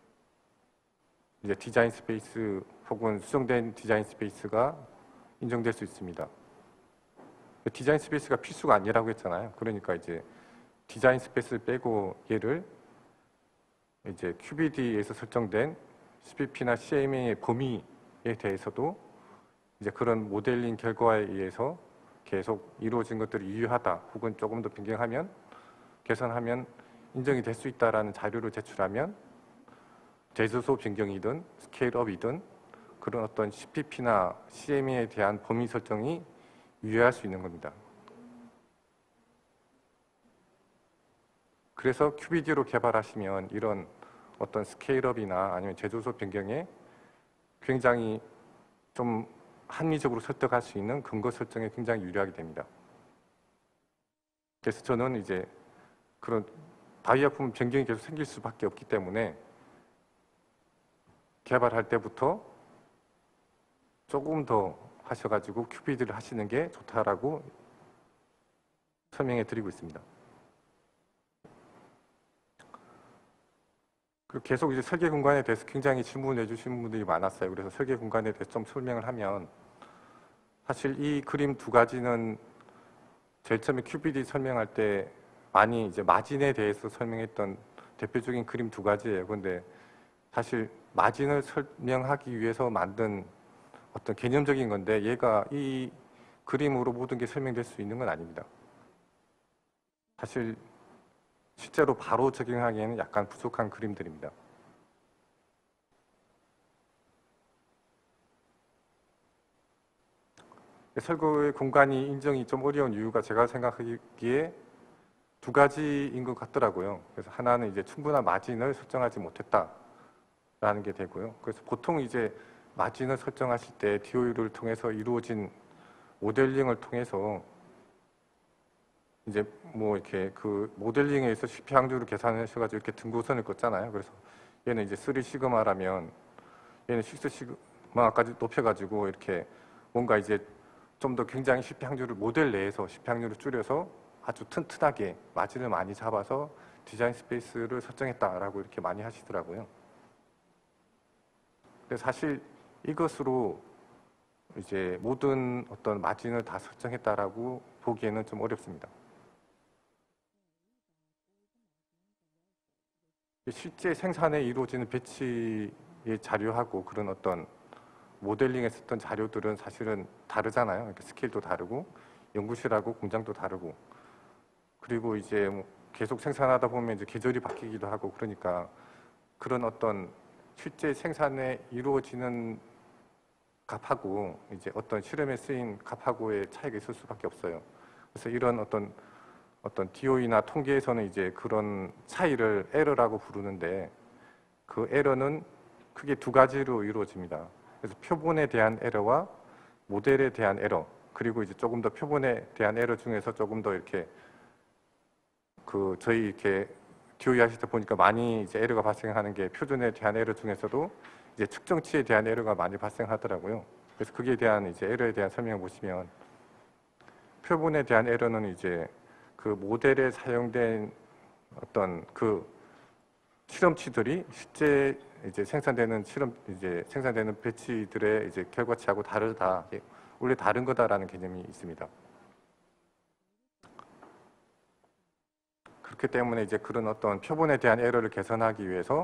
이제 디자인 스페이스 혹은 수정된 디자인 스페이스가 인정될 수 있습니다. 디자인 스페이스가 필수가 아니라고 했잖아요. 그러니까 이제 디자인 스페이스를 빼고 얘를 이제 큐비디에서 설정된 씨피피나 씨엠에이의 범위에 대해서도 이제 그런 모델링 결과에 의해서 계속 이루어진 것들이 유효하다 혹은 조금 더 변경하면 개선하면 인정이 될 수 있다라는 자료를 제출하면 제조소 변경이든 스케일업이든 그런 어떤 씨피피나 씨엠에이에 대한 범위 설정이 유효할 수 있는 겁니다. 그래서 큐비디로 개발하시면 이런 어떤 스케일업이나 아니면 제조소 변경에 굉장히 좀 합리적으로 설득할 수 있는 근거 설정에 굉장히 유리하게 됩니다. 그래서 저는 이제 그런 다이아품 변경이 계속 생길 수밖에 없기 때문에 개발할 때부터 조금 더 하셔가지고 큐비디를 하시는 게 좋다라고 설명해 드리고 있습니다. 그리고 계속 이제 설계 공간에 대해서 굉장히 질문해 주시는 분들이 많았어요. 그래서 설계 공간에 대해서 좀 설명을 하면 사실 이 그림 두 가지는 제일 처음에 큐비디 설명할 때 많이 이제 마진에 대해서 설명했던 대표적인 그림 두 가지예요. 그런데 사실 마진을 설명하기 위해서 만든 어떤 개념적인 건데 얘가 이 그림으로 모든 게 설명될 수 있는 건 아닙니다. 사실 실제로 바로 적용하기에는 약간 부족한 그림들입니다. 설계 공간이 인정이 좀 어려운 이유가 제가 생각하기에 두 가지인 것 같더라고요. 그래서 하나는 이제 충분한 마진을 설정하지 못했다라는 게 되고요. 그래서 보통 이제 마진을 설정하실 때 디오유를 통해서 이루어진 모델링을 통해서 이제 뭐 이렇게 그 모델링에서 씨피 항주를 계산하셔가지고 이렇게 등고선을 껐잖아요. 그래서 얘는 이제 쓰리 시그마라면 얘는 식스 시그마까지 높여가지고 이렇게 뭔가 이제 좀 더 굉장히 씨피 항주를 모델 내에서 씨피 항주를 줄여서 아주 튼튼하게 마진을 많이 잡아서 디자인 스페이스를 설정했다라고 이렇게 많이 하시더라고요. 근데 사실 이것으로 이제 모든 어떤 마진을 다 설정했다라고 보기에는 좀 어렵습니다. 실제 생산에 이루어지는 배치의 자료하고 그런 어떤 모델링에 썼던 자료들은 사실은 다르잖아요. 그러니까 스케일도 다르고 연구실하고 공장도 다르고 그리고 이제 뭐 계속 생산하다 보면 이제 계절이 바뀌기도 하고 그러니까 그런 어떤 실제 생산에 이루어지는 값하고 이제 어떤 실험에 쓰인 값하고의 차이가 있을 수밖에 없어요. 그래서 이런 어떤 어떤 디오이나 통계에서는 이제 그런 차이를 에러라고 부르는데 그 에러는 크게 두 가지로 이루어집니다. 그래서 표본에 대한 에러와 모델에 대한 에러 그리고 이제 조금 더 표본에 대한 에러 중에서 조금 더 이렇게 그 저희 이렇게 디오이 하실 때 보니까 많이 이제 에러가 발생하는 게 표준에 대한 에러 중에서도 이제 측정치에 대한 에러가 많이 발생하더라고요. 그래서 그에 대한 이제 에러에 대한 설명을 보시면 표본에 대한 에러는 이제 그 모델에 사용된 어떤 그 실험치들이 실제 이제 생산되는 실험 이제 생산되는 배치들의 이제 결과치하고 다르다, 원래 다른 거다라는 개념이 있습니다. 그렇기 때문에 이제 그런 어떤 표본에 대한 에러를 개선하기 위해서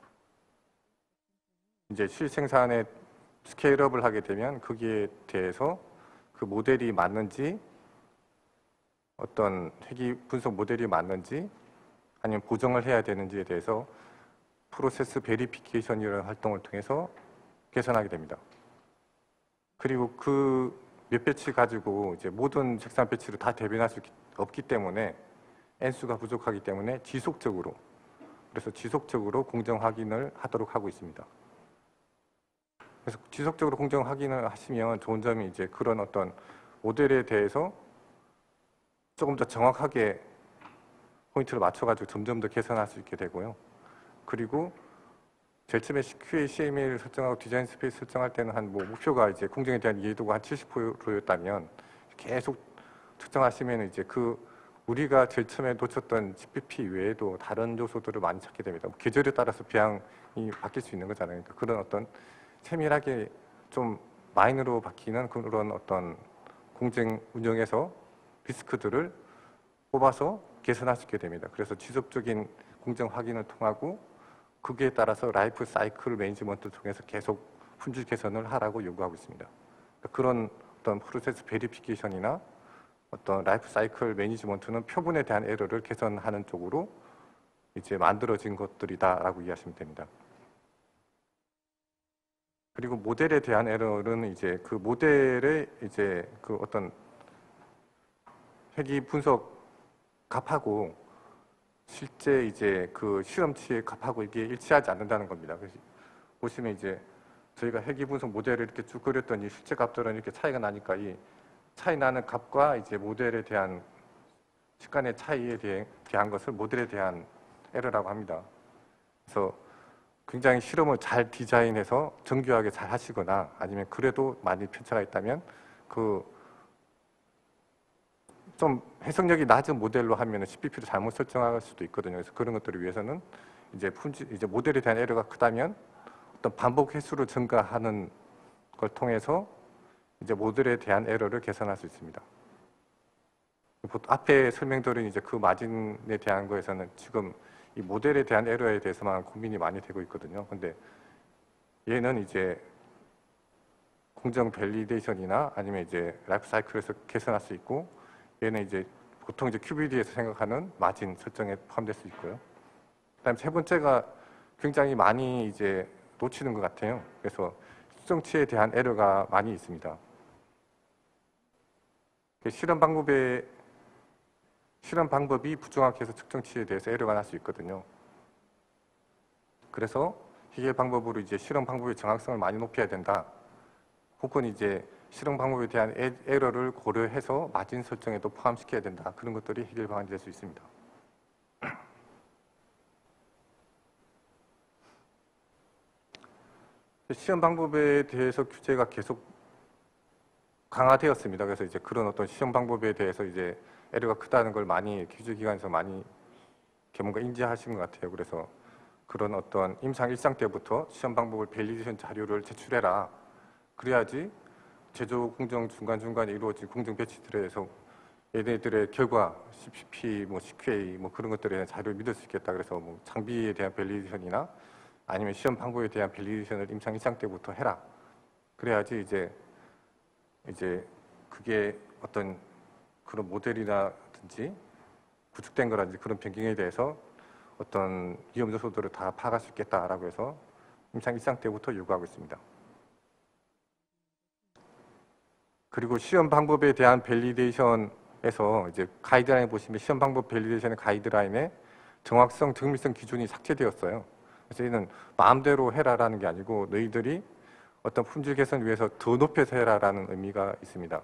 이제 실생산에 스케일업을 하게 되면 거기에 대해서 그 모델이 맞는지 어떤 회귀 분석 모델이 맞는지 아니면 보정을 해야 되는지에 대해서 프로세스 베리피케이션이라는 활동을 통해서 개선하게 됩니다. 그리고 그 몇 배치 가지고 이제 모든 색상 배치를 다 대변할 수 없기 때문에 N수가 부족하기 때문에 지속적으로 그래서 지속적으로 공정 확인을 하도록 하고 있습니다. 그래서 지속적으로 공정 확인을 하시면 좋은 점이 이제 그런 어떤 모델에 대해서 조금 더 정확하게 포인트를 맞춰가지고 점점 더 개선할 수 있게 되고요. 그리고 제일 처음에 큐에이, 씨엠엘을 설정하고 디자인 스페이스 설정할 때는 한 뭐 목표가 이제 공정에 대한 이해도가 한 칠십 퍼센트였다면 계속 측정하시면 이제 그 우리가 제일 처음에 놓쳤던 지피피 외에도 다른 요소들을 많이 찾게 됩니다. 계절에 따라서 배양이 바뀔 수 있는 거잖아요. 그러니까 그런 어떤 세밀하게 좀 마이너로 바뀌는 그런 어떤 공정 운영에서 리스크들을 뽑아서 개선할 수 있게 됩니다. 그래서 지속적인 공정 확인을 통하고 거기에 따라서 라이프 사이클 매니지먼트를 통해서 계속 품질 개선을 하라고 요구하고 있습니다. 그런 어떤 프로세스 베리피케이션이나 어떤 라이프 사이클 매니지먼트는 표본에 대한 에러를 개선하는 쪽으로 이제 만들어진 것들이다라고 이해하시면 됩니다. 그리고 모델에 대한 에러는 이제 그 모델의 이제 그 어떤 회귀 분석 값하고 실제 이제 그 실험치의 값하고 이게 일치하지 않는다는 겁니다. 그래서 보시면 이제 저희가 회귀 분석 모델을 이렇게 쭉 그렸더니 실제 값들은 이렇게 차이가 나니까 이 차이 나는 값과 이제 모델에 대한 시간의 차이에 대한 것을 모델에 대한 에러라고 합니다. 그래서 굉장히 실험을 잘 디자인해서 정교하게 잘 하시거나 아니면 그래도 많이 편차가 있다면 그 좀 해석력이 낮은 모델로 하면 씨피피를 잘못 설정할 수도 있거든요. 그래서 그런 것들을 위해서는 이제 품질, 이제 모델에 대한 에러가 크다면 어떤 반복 횟수를 증가하는 걸 통해서 이제 모델에 대한 에러를 개선할 수 있습니다. 앞에 설명드린 이제 그 마진에 대한 거에서는 지금 이 모델에 대한 에러에 대해서만 고민이 많이 되고 있거든요. 근데 얘는 이제 공정 밸리데이션이나 아니면 이제 라이프 사이클에서 개선할 수 있고 얘는 이제 보통 이제 큐비디에서 생각하는 마진 설정에 포함될 수 있고요. 그다음 세 번째가 굉장히 많이 이제 놓치는 것 같아요. 그래서 측정치에 대한 에러가 많이 있습니다. 실험 방법에 실험 방법이 부정확해서 측정치에 대해서 에러가 날 수 있거든요. 그래서 해결 방법으로 이제 실험 방법의 정확성을 많이 높여야 된다. 혹은 이제 실험 방법에 대한 에, 에러를 고려해서 마진 설정에도 포함시켜야 된다. 그런 것들이 해결 방안이 될 수 있습니다. 시험 방법에 대해서 규제가 계속 강화되었습니다. 그래서 이제 그런 어떤 시험 방법에 대해서 이제 에러가 크다는 걸 많이 규제기관에서 많이 뭔가 인지하신 것 같아요. 그래서 그런 어떤 임상 일상 때부터 시험 방법을 밸리데이션 자료를 제출해라. 그래야지 제조 공정 중간중간에 이루어진 공정 배치들에서 얘네들의 결과 씨피피, 뭐 씨큐에이 뭐 그런 것들에 대한 자료를 믿을 수 있겠다. 그래서 뭐 장비에 대한 밸리데이션이나 아니면 시험 방법에 대한 밸리데이션을 임상 일상 때부터 해라. 그래야지 이제 이제 그게 어떤 그런 모델이라든지 구축된 거라든지 그런 변경에 대해서 어떤 위험 요소들을 다 파악할 수 있겠다라고 해서 임상 일상 때부터 요구하고 있습니다. 그리고 시험 방법에 대한 밸리데이션에서 이제 가이드라인 보시면 시험 방법 밸리데이션의 가이드라인에 정확성, 정밀성 기준이 삭제되었어요. 그래서 얘는 마음대로 해라라는 게 아니고 너희들이 어떤 품질 개선을 위해서 더 높여서 해라라는 의미가 있습니다.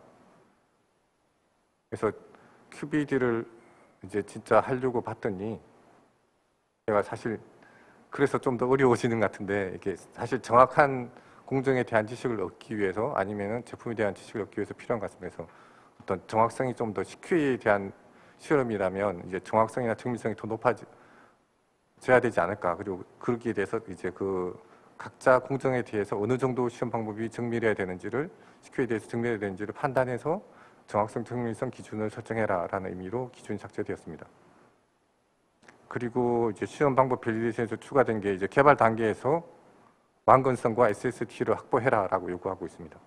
그래서 큐비디를 이제 진짜 하려고 봤더니 제가 사실 그래서 좀 더 어려워지는 것 같은데 이게 사실 정확한 공정에 대한 지식을 얻기 위해서 아니면은 제품에 대한 지식을 얻기 위해서 필요한 것 같습니다. 그래서 어떤 정확성이 좀 더 씨큐에이에 대한 실험이라면 이제 정확성이나 정밀성이 더 높아져야 되지 않을까. 그리고 그러기에 대해서 이제 그 각자 공정에 대해서 어느 정도 시험 방법이 정밀해야 되는지를 씨큐에이에 대해서 정밀해야 되는지를 판단해서 정확성, 정밀성 기준을 설정해라라는 의미로 기준이 삭제되었습니다. 그리고 이제 시험 방법 밸리데이션에서 추가된 게 이제 개발 단계에서 완건성과 에스에스티를 확보해라라고 요구하고 있습니다.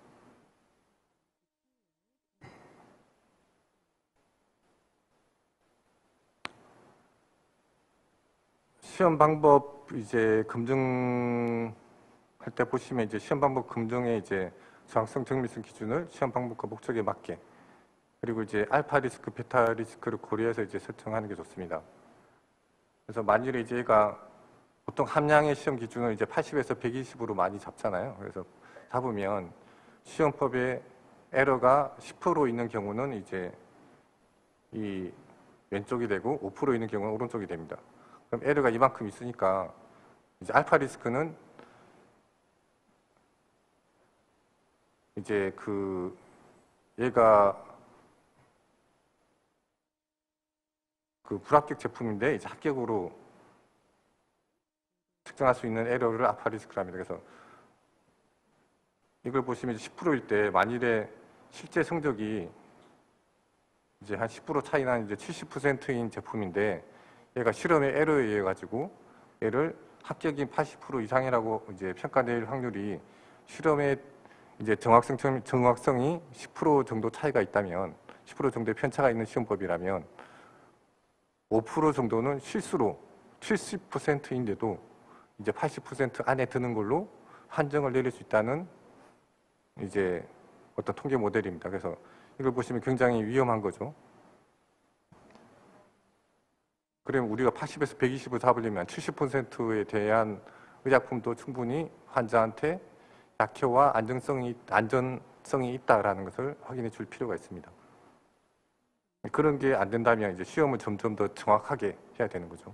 시험 방법 이제 검증할 때 보시면 이제 시험 방법 검증의 이제 정확성, 정밀성 기준을 시험 방법과 목적에 맞게, 그리고 이제 알파 리스크, 베타 리스크를 고려해서 이제 설정하는 게 좋습니다. 그래서 만일에 이제 얘가 보통 함량의 시험 기준을 이제 팔십에서 백이십으로 많이 잡잖아요. 그래서 잡으면 시험법에 에러가 십 퍼센트 있는 경우는 이제 이 왼쪽이 되고 오 퍼센트 있는 경우는 오른쪽이 됩니다. 그럼 에러가 이만큼 있으니까 이제 알파 리스크는 이제 그 얘가 그 불합격 제품인데 이제 합격으로 측정할 수 있는 에러를 알파 리스크라 합니다. 그래서 이걸 보시면 십 퍼센트일 때 만일에 실제 성적이 이제 한 십 퍼센트 차이 나는 이제 칠십 퍼센트인 제품인데 얘가 실험의 에러에 의해 가지고 얘를 합격인 팔십 퍼센트 이상이라고 이제 평가될 확률이 실험의 이제 정확성, 정확성이 십 퍼센트 정도 차이가 있다면, 십 퍼센트 정도의 편차가 있는 시험법이라면 오 퍼센트 정도는 실수로 칠십 퍼센트인데도 이제 팔십 퍼센트 안에 드는 걸로 판정을 내릴 수 있다는 이제 어떤 통계 모델입니다. 그래서 이걸 보시면 굉장히 위험한 거죠. 그러면 우리가 팔십에서 백이십을 잡으려면 칠십 퍼센트에 대한 의약품도 충분히 환자한테 약효와 안정성이, 안전성이 있다라는 것을 확인해 줄 필요가 있습니다. 그런 게 안 된다면 이제 시험을 점점 더 정확하게 해야 되는 거죠.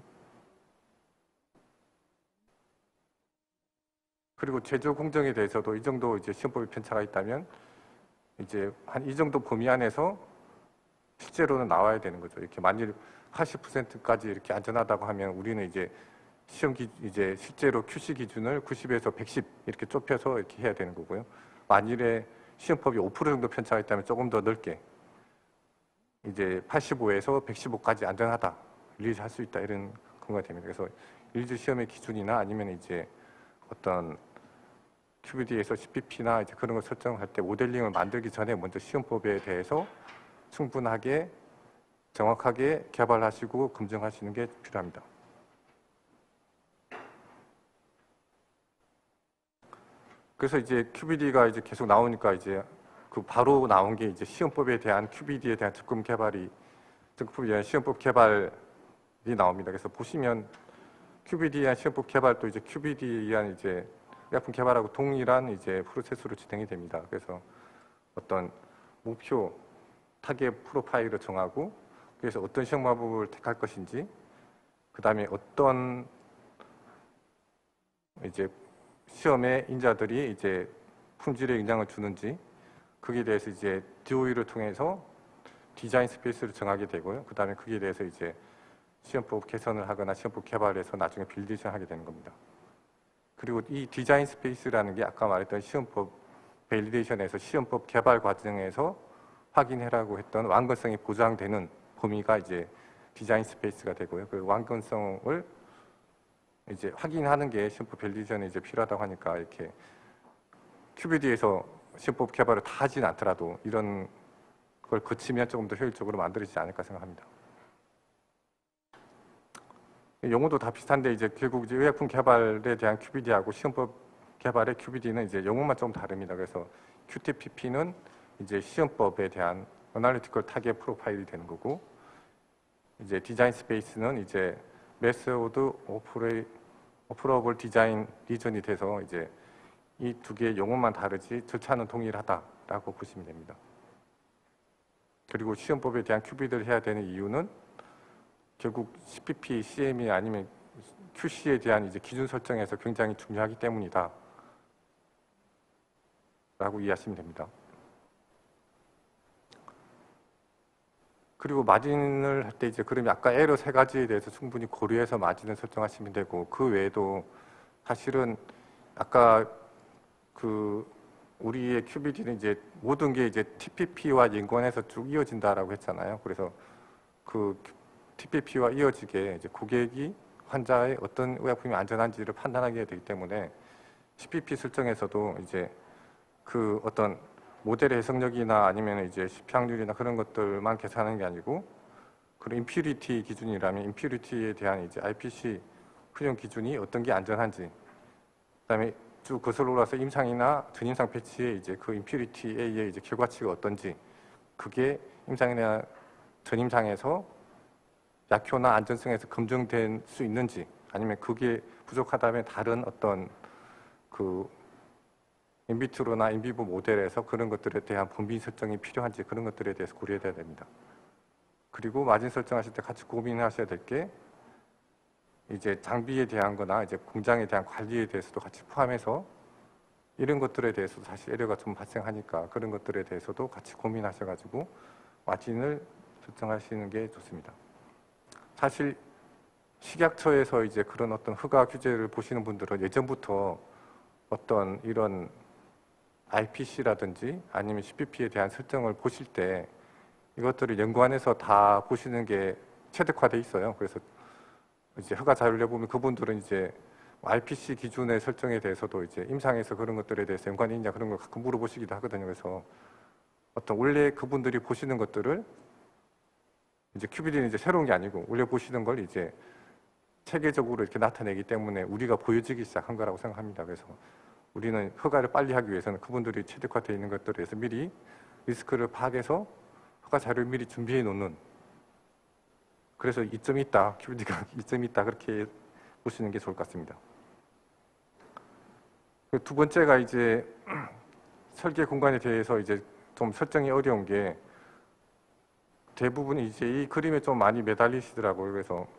그리고 제조 공정에 대해서도 이 정도 이제 시험법의 편차가 있다면 이제 한 이 정도 범위 안에서 실제로는 나와야 되는 거죠. 이렇게 만일 팔십 퍼센트까지 이렇게 안전하다고 하면 우리는 이제 시험 기 이제 실제로 큐씨 기준을 구십에서 백십 이렇게 좁혀서 이렇게 해야 되는 거고요. 만일에 시험법이 오 퍼센트 정도 편차가 있다면 조금 더 넓게 이제 팔십오에서 백십오까지 안전하다, 릴리즈할 수 있다, 이런 근거가 됩니다. 그래서 릴리즈 시험의 기준이나 아니면 이제 어떤 큐비디에서 씨피피나 이제 그런 걸 설정할 때 모델링을 만들기 전에 먼저 시험법에 대해서 충분하게 정확하게 개발하시고 검증하시는 게 필요합니다. 그래서 이제 큐비디가 이제 계속 나오니까 이제 그 바로 나온 게 이제 시험법에 대한 큐비디에 대한 접근 개발이, 접근에 대한 시험법 개발이 나옵니다. 그래서 보시면 큐비디에 대한 시험법 개발도 이제 큐비디에 의한 이제 의약품 개발하고 동일한 이제 프로세스로 진행이 됩니다. 그래서 어떤 목표 타겟 프로파일을 정하고, 그래서 어떤 시험 방법을 택할 것인지, 그 다음에 어떤 이제 시험에 인자들이 이제 품질에 영향을 주는지, 거기에 대해서 이제 디오이를 통해서 디자인 스페이스를 정하게 되고요. 그 다음에 거기에 대해서 이제 시험법 개선을 하거나 시험법 개발해서 나중에 빌리션 하게 되는 겁니다. 그리고 이 디자인 스페이스라는 게 아까 말했던 시험법 밸리데이션에서 시험법 개발 과정에서 확인해라고 했던 완건성이 보장되는 범위가 이제 디자인 스페이스가 되고요. 그 완건성을 이제 확인하는 게 시험법 밸리데이션에 이제 필요하다고 하니까 이렇게 큐비디에서 시험법 개발을 다 하진 않더라도 이런 걸 거치면 조금 더 효율적으로 만들어지지 않을까 생각합니다. 용어도 다 비슷한데 이제 결국 이제 의약품 개발에 대한 큐비디하고 시험법 개발의 큐비디는 이제 용어만 좀 다릅니다. 그래서 큐티피피는 이제 시험법에 대한 어널리티컬 타겟 프로파일이 되는 거고, 이제 디자인 스페이스는 이제 메소드 오퍼러블 디자인 리전이 돼서 이제 이 두 개의 용어만 다르지 절차는 동일하다라고 보시면 됩니다. 그리고 시험법에 대한 큐비디를 해야 되는 이유는 결국 씨피피, 씨엠이 아니면 큐씨에 대한 이제 기준 설정에서 굉장히 중요하기 때문이다 라고 이해하시면 됩니다. 그리고 마진을 할 때 이제 그러면 아까 에러 세 가지에 대해서 충분히 고려해서 마진을 설정하시면 되고, 그 외에도 사실은 아까 그 우리의 큐비디는 이제 모든 게 이제 티피피와 연관해서 쭉 이어진다라고 했잖아요. 그래서 그 티피피와 이어지게 이제 고객이 환자의 어떤 의약품이 안전한지를 판단하게 되기 때문에 씨피피 설정에서도 이제 그 어떤 모델의 해석력이나 아니면 이제 시피확률이나 그런 것들만 계산하는 게 아니고, 그리고 임퓨리티 기준이라면 임퓨리티에 대한 이제 아이피씨 훈련 기준이 어떤 게 안전한지, 그다음에 쭉 거슬러 올라서 임상이나 전임상 배치의 이제 그 임퓨리티 A의 이제 결과치가 어떤지, 그게 임상이나 전임상에서 약효나 안전성에서 검증될 수 있는지, 아니면 그게 부족하다면 다른 어떤 그 인비트로나 인비보 모델에서 그런 것들에 대한 범위 설정이 필요한지, 그런 것들에 대해서 고려해야 됩니다. 그리고 마진 설정하실 때 같이 고민하셔야 될 게 이제 장비에 대한 거나 이제 공장에 대한 관리에 대해서도 같이 포함해서 이런 것들에 대해서도 사실 애로가 좀 발생하니까 그런 것들에 대해서도 같이 고민하셔가지고 마진을 설정하시는 게 좋습니다. 사실 식약처에서 이제 그런 어떤 허가 규제를 보시는 분들은 예전부터 어떤 이런 아이피씨라든지 아니면 씨피피에 대한 설정을 보실 때 이것들을 연구원에서 다 보시는 게 체득화돼 있어요. 그래서 이제 허가 자료를 내보면 그분들은 이제 아이피씨 기준의 설정에 대해서도 이제 임상에서 그런 것들에 대해서 연관이 있냐 그런 걸 가끔 물어보시기도 하거든요. 그래서 어떤 원래 그분들이 보시는 것들을 이제 큐비디는 이제 새로운 게 아니고 원래 보시는 걸 이제 체계적으로 이렇게 나타내기 때문에 우리가 보여지기 시작한 거라고 생각합니다. 그래서 우리는 허가를 빨리 하기 위해서는 그분들이 체득화되어 있는 것들에 대해서 미리 리스크를 파악해서 허가 자료를 미리 준비해 놓는, 그래서 이점이 있다, 큐비디가 이점이 있다 그렇게 보시는 게 좋을 것 같습니다. 두 번째가 이제 설계 공간에 대해서 이제 좀 설정이 어려운 게 대부분 이제 이 그림에 좀 많이 매달리시더라고요. 그래서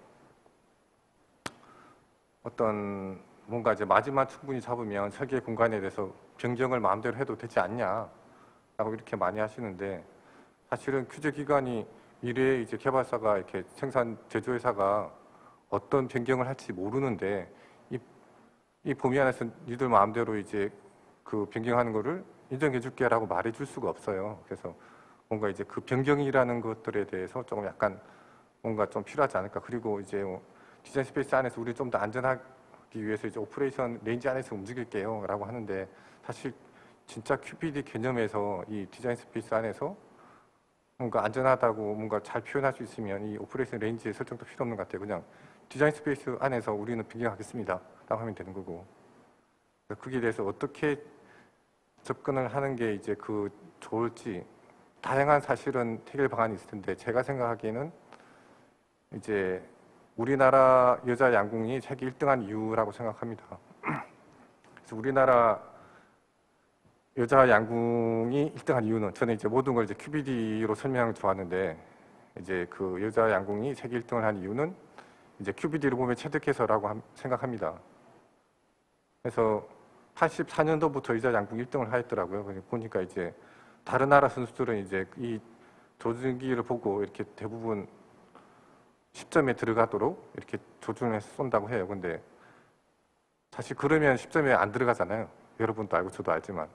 어떤 뭔가 이제 마진만 충분히 잡으면 설계 공간에 대해서 변경을 마음대로 해도 되지 않냐라고 이렇게 많이 하시는데, 사실은 규제 기관이 미래에 이제 개발사가 이렇게 생산 제조회사가 어떤 변경을 할지 모르는데 이, 이 범위 안에서 니들 마음대로 이제 그 변경하는 거를 인정해 줄게라고 말해 줄 수가 없어요. 그래서 뭔가 이제 그 변경이라는 것들에 대해서 조금 약간 뭔가 좀 필요하지 않을까. 그리고 이제 뭐 디자인 스페이스 안에서 우리 좀 더 안전하기 위해서 이제 오퍼레이션 레인지 안에서 움직일게요 라고 하는데, 사실 진짜 큐피디 개념에서 이 디자인 스페이스 안에서 뭔가 안전하다고 뭔가 잘 표현할 수 있으면 이 오퍼레이션 레인지의 설정도 필요 없는 것 같아요. 그냥 디자인 스페이스 안에서 우리는 변경하겠습니다 라고 하면 되는 거고, 거기에 대해서 어떻게 접근을 하는 게 이제 그 좋을지 다양한 사실은 해결 방안이 있을 텐데, 제가 생각하기에는 이제 우리나라 여자 양궁이 세계 일 등한 이유라고 생각합니다. 그래서 우리나라 여자 양궁이 일 등한 이유는, 저는 이제 모든 걸 이제 큐비디로 설명을 좋아하는데, 이제 그 여자 양궁이 세계 일 등을 한 이유는 이제 큐비디를 보면 체득해서라고 함, 생각합니다. 그래서 팔십사 년도부터 여자 양궁 일 등을 하였더라고요. 보니까 이제 다른 나라 선수들은 이제 이 조준기를 보고 이렇게 대부분 십 점에 들어가도록 이렇게 조준해서 쏜다고 해요. 근데 사실 그러면 십 점에 안 들어가잖아요. 여러분도 알고 저도 알지만.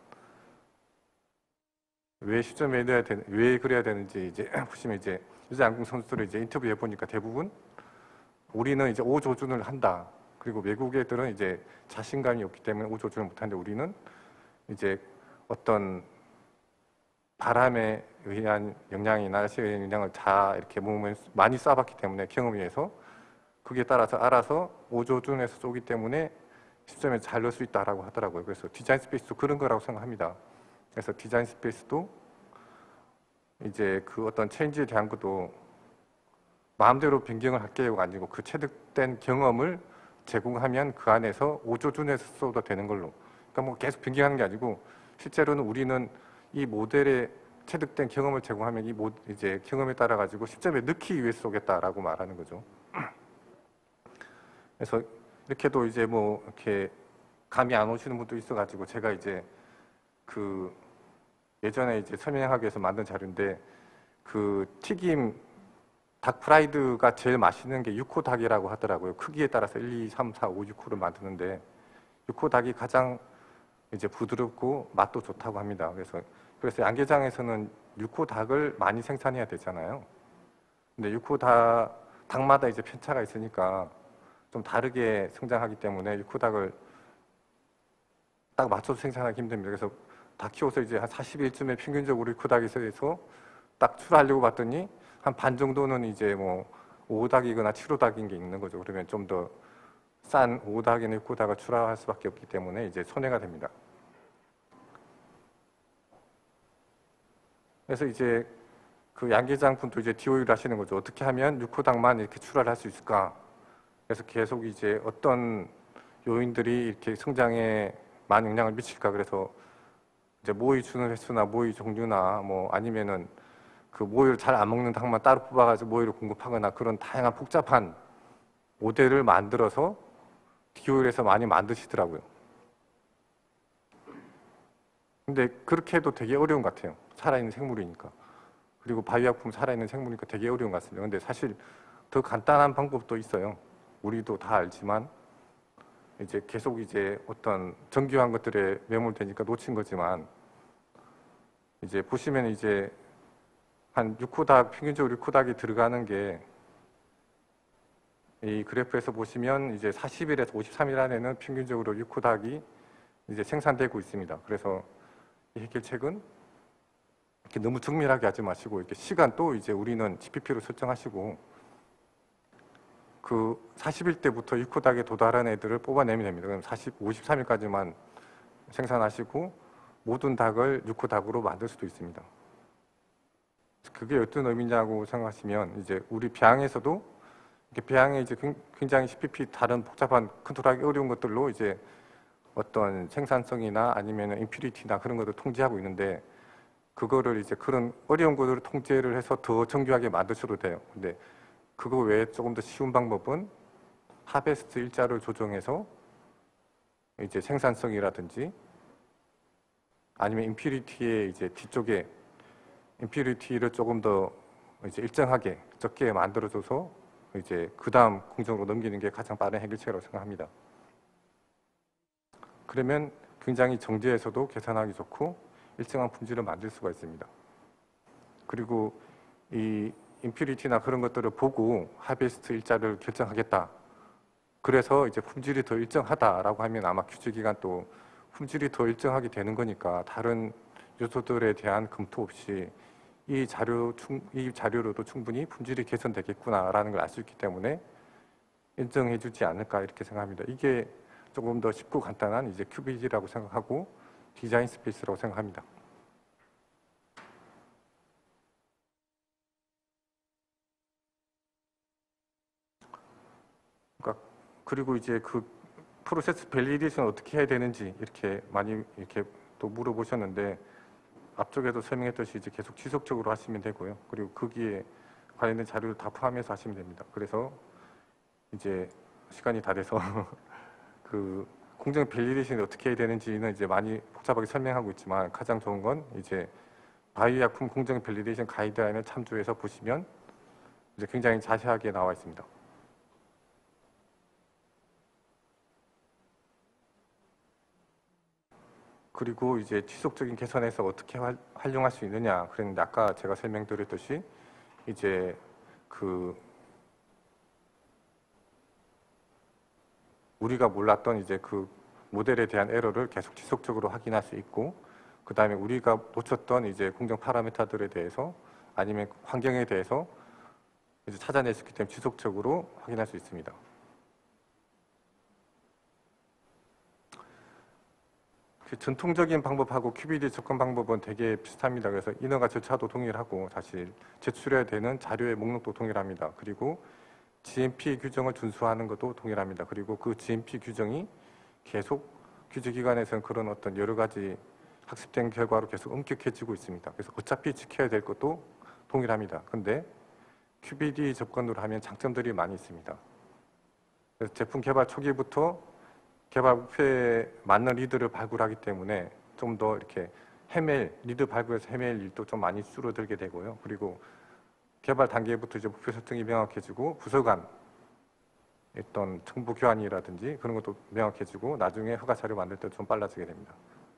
왜 십 점에 넣어야 되는, 왜 그래야 되는지 이제 보시면 이제 여자 양궁 선수들을 이제 인터뷰해 보니까 대부분 우리는 이제 오 조준을 한다. 그리고 외국 애들은 이제 자신감이 없기 때문에 오 조준을 못 하는데 우리는 이제 어떤 바람에 의한 영향이나 날씨에 의한 영향을 다 이렇게 몸에 많이 쏴봤기 때문에 경험에 의해서 그게 따라서 알아서 오 조준에서 쏘기 때문에 십 점에 잘 넣을 수 있다라고 하더라고요. 그래서 디자인 스페이스도 그런 거라고 생각합니다. 그래서 디자인 스페이스도 이제 그 어떤 체인지에 대한 것도 마음대로 변경을 할게요가 아니고 그 체득된 경험을 제공하면 그 안에서 오 조준에서 쏘도 되는 걸로. 그러니까 뭐 계속 변경하는 게 아니고 실제로는 우리는 이 모델에 체득된 경험을 제공하면 이 모, 이제 경험에 따라 가지고 십 점에 넣기 위해서 쏘겠다라고 말하는 거죠. 그래서 이렇게도 이제 뭐 이렇게 감이 안 오시는 분도 있어가지고 제가 이제 그 예전에 이제 설명하기 위해서 만든 자료인데, 그 튀김 닭 프라이드가 제일 맛있는 게 육 호 닭이라고 하더라고요. 크기에 따라서 일, 이, 삼, 사, 오, 육 호를 만드는데 육 호 닭이 가장 이제 부드럽고 맛도 좋다고 합니다. 그래서 그래서 양계장에서는 육 호 닭을 많이 생산해야 되잖아요. 근데 육 호 닭, 닭마다 이제 편차가 있으니까 좀 다르게 성장하기 때문에 육 호 닭을 딱 맞춰서 생산하기 힘듭니다. 그래서 닭 키워서 이제 한 사십 일쯤에 평균적으로 육 호 닭에서 딱 출하하려고 봤더니 한 반 정도는 이제 뭐 오 호 닭이거나 칠 호 닭인 게 있는 거죠. 그러면 좀 더 싼 오 더하기는 육 더하기를 출하할 수밖에 없기 때문에 이제 손해가 됩니다. 그래서 이제 그 양계장 분도 이제 디오유를 하시는 거죠. 어떻게 하면 육 호당만 이렇게 출하를 할 수 있을까? 그래서 계속 이제 어떤 요인들이 이렇게 성장에 많은 영향을 미칠까? 그래서 이제 모이 주는 횟수나 모이 종류나 뭐 아니면은 그 모이를 잘 안 먹는 당만 따로 뽑아가지고 모이를 공급하거나 그런 다양한 복잡한 모델을 만들어서 디오일에서 많이 만드시더라고요. 근데 그렇게 해도 되게 어려운 것 같아요. 살아있는 생물이니까. 그리고 바이오약품 살아있는 생물이니까 되게 어려운 것 같습니다. 근데 사실 더 간단한 방법도 있어요. 우리도 다 알지만 이제 계속 이제 어떤 정교한 것들에 매몰되니까 놓친 거지만 이제 보시면 이제 한 육 호닥, 평균적으로 육 호닥이 들어가는 게 이 그래프에서 보시면 이제 사십 일에서 오십삼 일 안에는 평균적으로 육 호닥이 이제 생산되고 있습니다. 그래서 이 해결책은 이렇게 너무 정밀하게 하지 마시고 이렇게 시간 또 이제 우리는 지피피로 설정하시고 그 사십 일 때부터 육 호닥에 도달한 애들을 뽑아내면 됩니다. 그럼 사십, 오십삼 일까지만 생산하시고 모든 닭을 육 호닥으로 만들 수도 있습니다. 그게 어떤 의미냐고 생각하시면 이제 우리 배양에서도 이렇게 배양에 이제 굉장히 씨피피 다른 복잡한 컨트롤하기 어려운 것들로 이제 어떤 생산성이나 아니면 임퓨리티나 그런 것을 통제하고 있는데 그거를 이제 그런 어려운 것들을 통제를 해서 더 정교하게 만드셔도 돼요. 근데 그거 외에 조금 더 쉬운 방법은 하베스트 일자를 조정해서 이제 생산성이라든지 아니면 임퓨리티의 이제 뒤쪽에 임퓨리티를 조금 더 이제 일정하게 적게 만들어줘서 이제 그 다음 공정으로 넘기는 게 가장 빠른 해결책이라고 생각합니다. 그러면 굉장히 정제에서도 계산하기 좋고 일정한 품질을 만들 수가 있습니다. 그리고 이 임퓨리티나 그런 것들을 보고 하베스트 일자를 결정하겠다. 그래서 이제 품질이 더 일정하다라고 하면 아마 규제 기간 또 품질이 더 일정하게 되는 거니까 다른 요소들에 대한 검토 없이 이 자료 이 자료로도 충분히 품질이 개선되겠구나라는 걸 알 수 있기 때문에 인정해주지 않을까 이렇게 생각합니다. 이게 조금 더 쉽고 간단한 이제 큐비디라고 생각하고 디자인 스페이스라고 생각합니다. 그러니까 그리고 이제 그 프로세스 밸리데이션 어떻게 해야 되는지 이렇게 많이 이렇게 또 물어보셨는데 앞쪽에도 설명했듯이 이제 계속 지속적으로 하시면 되고요. 그리고 거기에 관련된 자료를 다 포함해서 하시면 됩니다. 그래서 이제 시간이 다 돼서 그 공정 밸리데이션이 어떻게 해야 되는지는 이제 많이 복잡하게 설명하고 있지만 가장 좋은 건 이제 바이오약품 공정 밸리데이션 가이드라인을 참조해서 보시면 이제 굉장히 자세하게 나와 있습니다. 그리고 이제 지속적인 개선에서 어떻게 활, 활용할 수 있느냐 그랬는데 아까 제가 설명드렸듯이 이제 그 우리가 몰랐던 이제 그 모델에 대한 에러를 계속 지속적으로 확인할 수 있고 그 다음에 우리가 놓쳤던 이제 공정 파라미터들에 대해서 아니면 환경에 대해서 이제 찾아낼 수 있기 때문에 지속적으로 확인할 수 있습니다. 전통적인 방법하고 큐비디 접근 방법은 되게 비슷합니다. 그래서 인허가 절차도 동일하고 사실 제출해야 되는 자료의 목록도 동일합니다. 그리고 지엠피 규정을 준수하는 것도 동일합니다. 그리고 그 지엠피 규정이 계속 규제기관에서는 그런 어떤 여러 가지 학습된 결과로 계속 엄격해지고 있습니다. 그래서 어차피 지켜야 될 것도 동일합니다. 근데 큐비디 접근으로 하면 장점들이 많이 있습니다. 그래서 제품 개발 초기부터 개발 목표에 맞는 리드를 발굴하기 때문에 좀 더 이렇게 헤맬, 리드 발굴에서 헤맬 일도 좀 많이 줄어들게 되고요. 그리고 개발 단계부터 이제 목표 설정이 명확해지고 부서 간 어떤 정보 교환이라든지 그런 것도 명확해지고 나중에 허가 자료 만들 때 좀 빨라지게 됩니다.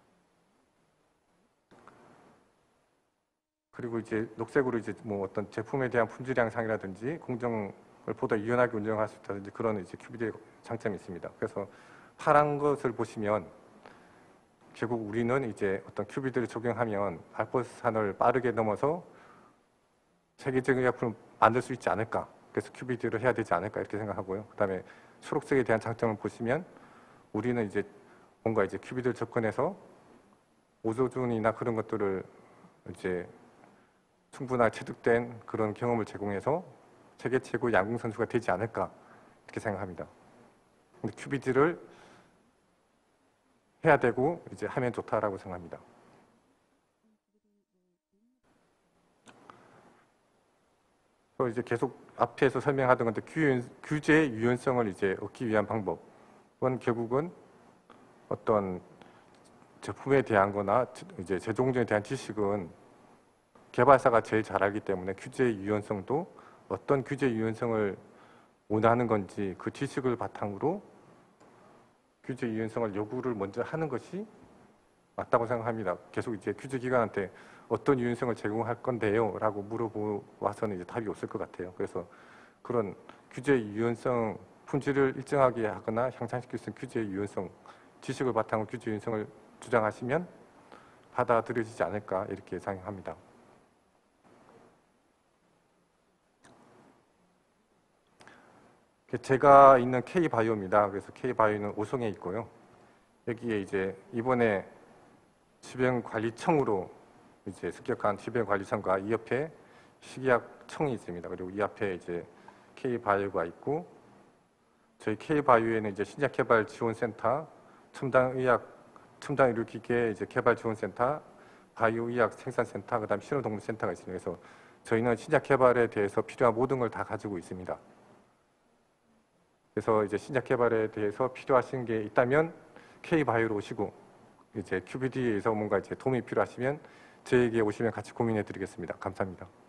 그리고 이제 녹색으로 이제 뭐 어떤 제품에 대한 품질 향상이라든지 공정을 보다 유연하게 운영할 수 있다든지 그런 이제 큐비디의 장점이 있습니다. 그래서 파란 것을 보시면 결국 우리는 이제 어떤 큐비디를 적용하면 알포산을 빠르게 넘어서 세계적인 의약품을 만들 수 있지 않을까. 그래서 큐비디를 해야 되지 않을까 이렇게 생각하고요. 그 다음에 초록색에 대한 장점을 보시면 우리는 이제 뭔가 이제 큐비드를 접근해서 오조준이나 그런 것들을 이제 충분하게 체득된 그런 경험을 제공해서 세계 최고 양궁 선수가 되지 않을까 이렇게 생각합니다. 근데 큐비드를 해야 되고 이제 하면 좋다라고 생각합니다. 또 이제 계속 앞에서 설명하던 건데 규제 유연성을 이제 얻기 위한 방법은 결국은 어떤 제품에 대한 거나 이제 제조공정에 대한 지식은 개발사가 제일 잘 알기 때문에 규제 유연성도 어떤 규제 유연성을 원하는 건지 그 지식을 바탕으로 규제 유연성을 요구를 먼저 하는 것이 맞다고 생각합니다. 계속 이제 규제기관한테 어떤 유연성을 제공할 건데요? 라고 물어보아서는 이제 답이 없을 것 같아요. 그래서 그런 규제 유연성 품질을 일정하게 하거나 향상시킬 수 있는 규제 유연성 지식을 바탕으로 규제 유연성을 주장하시면 받아들여지지 않을까 이렇게 생각합니다. 제가 있는 K바이오입니다. 그래서 K바이오는 오송에 있고요. 여기에 이제 이번에 질병관리청으로 이제 습격한 질병관리청과 이 옆에 식약청이 있습니다. 그리고 이 앞에 이제 K바이오가 있고 저희 K바이오에는 이제 신약개발지원센터, 첨단의학, 첨단의료기계 이제 개발지원센터, 바이오의학 생산센터, 그다음 신호동물센터가 있습니다. 그래서 저희는 신약개발에 대해서 필요한 모든 걸 다 가지고 있습니다. 그래서 이제 신약 개발에 대해서 필요하신 게 있다면 K바이오로 오시고 이제 큐비디에서 뭔가 이제 도움이 필요하시면 저에게 오시면 같이 고민해 드리겠습니다. 감사합니다.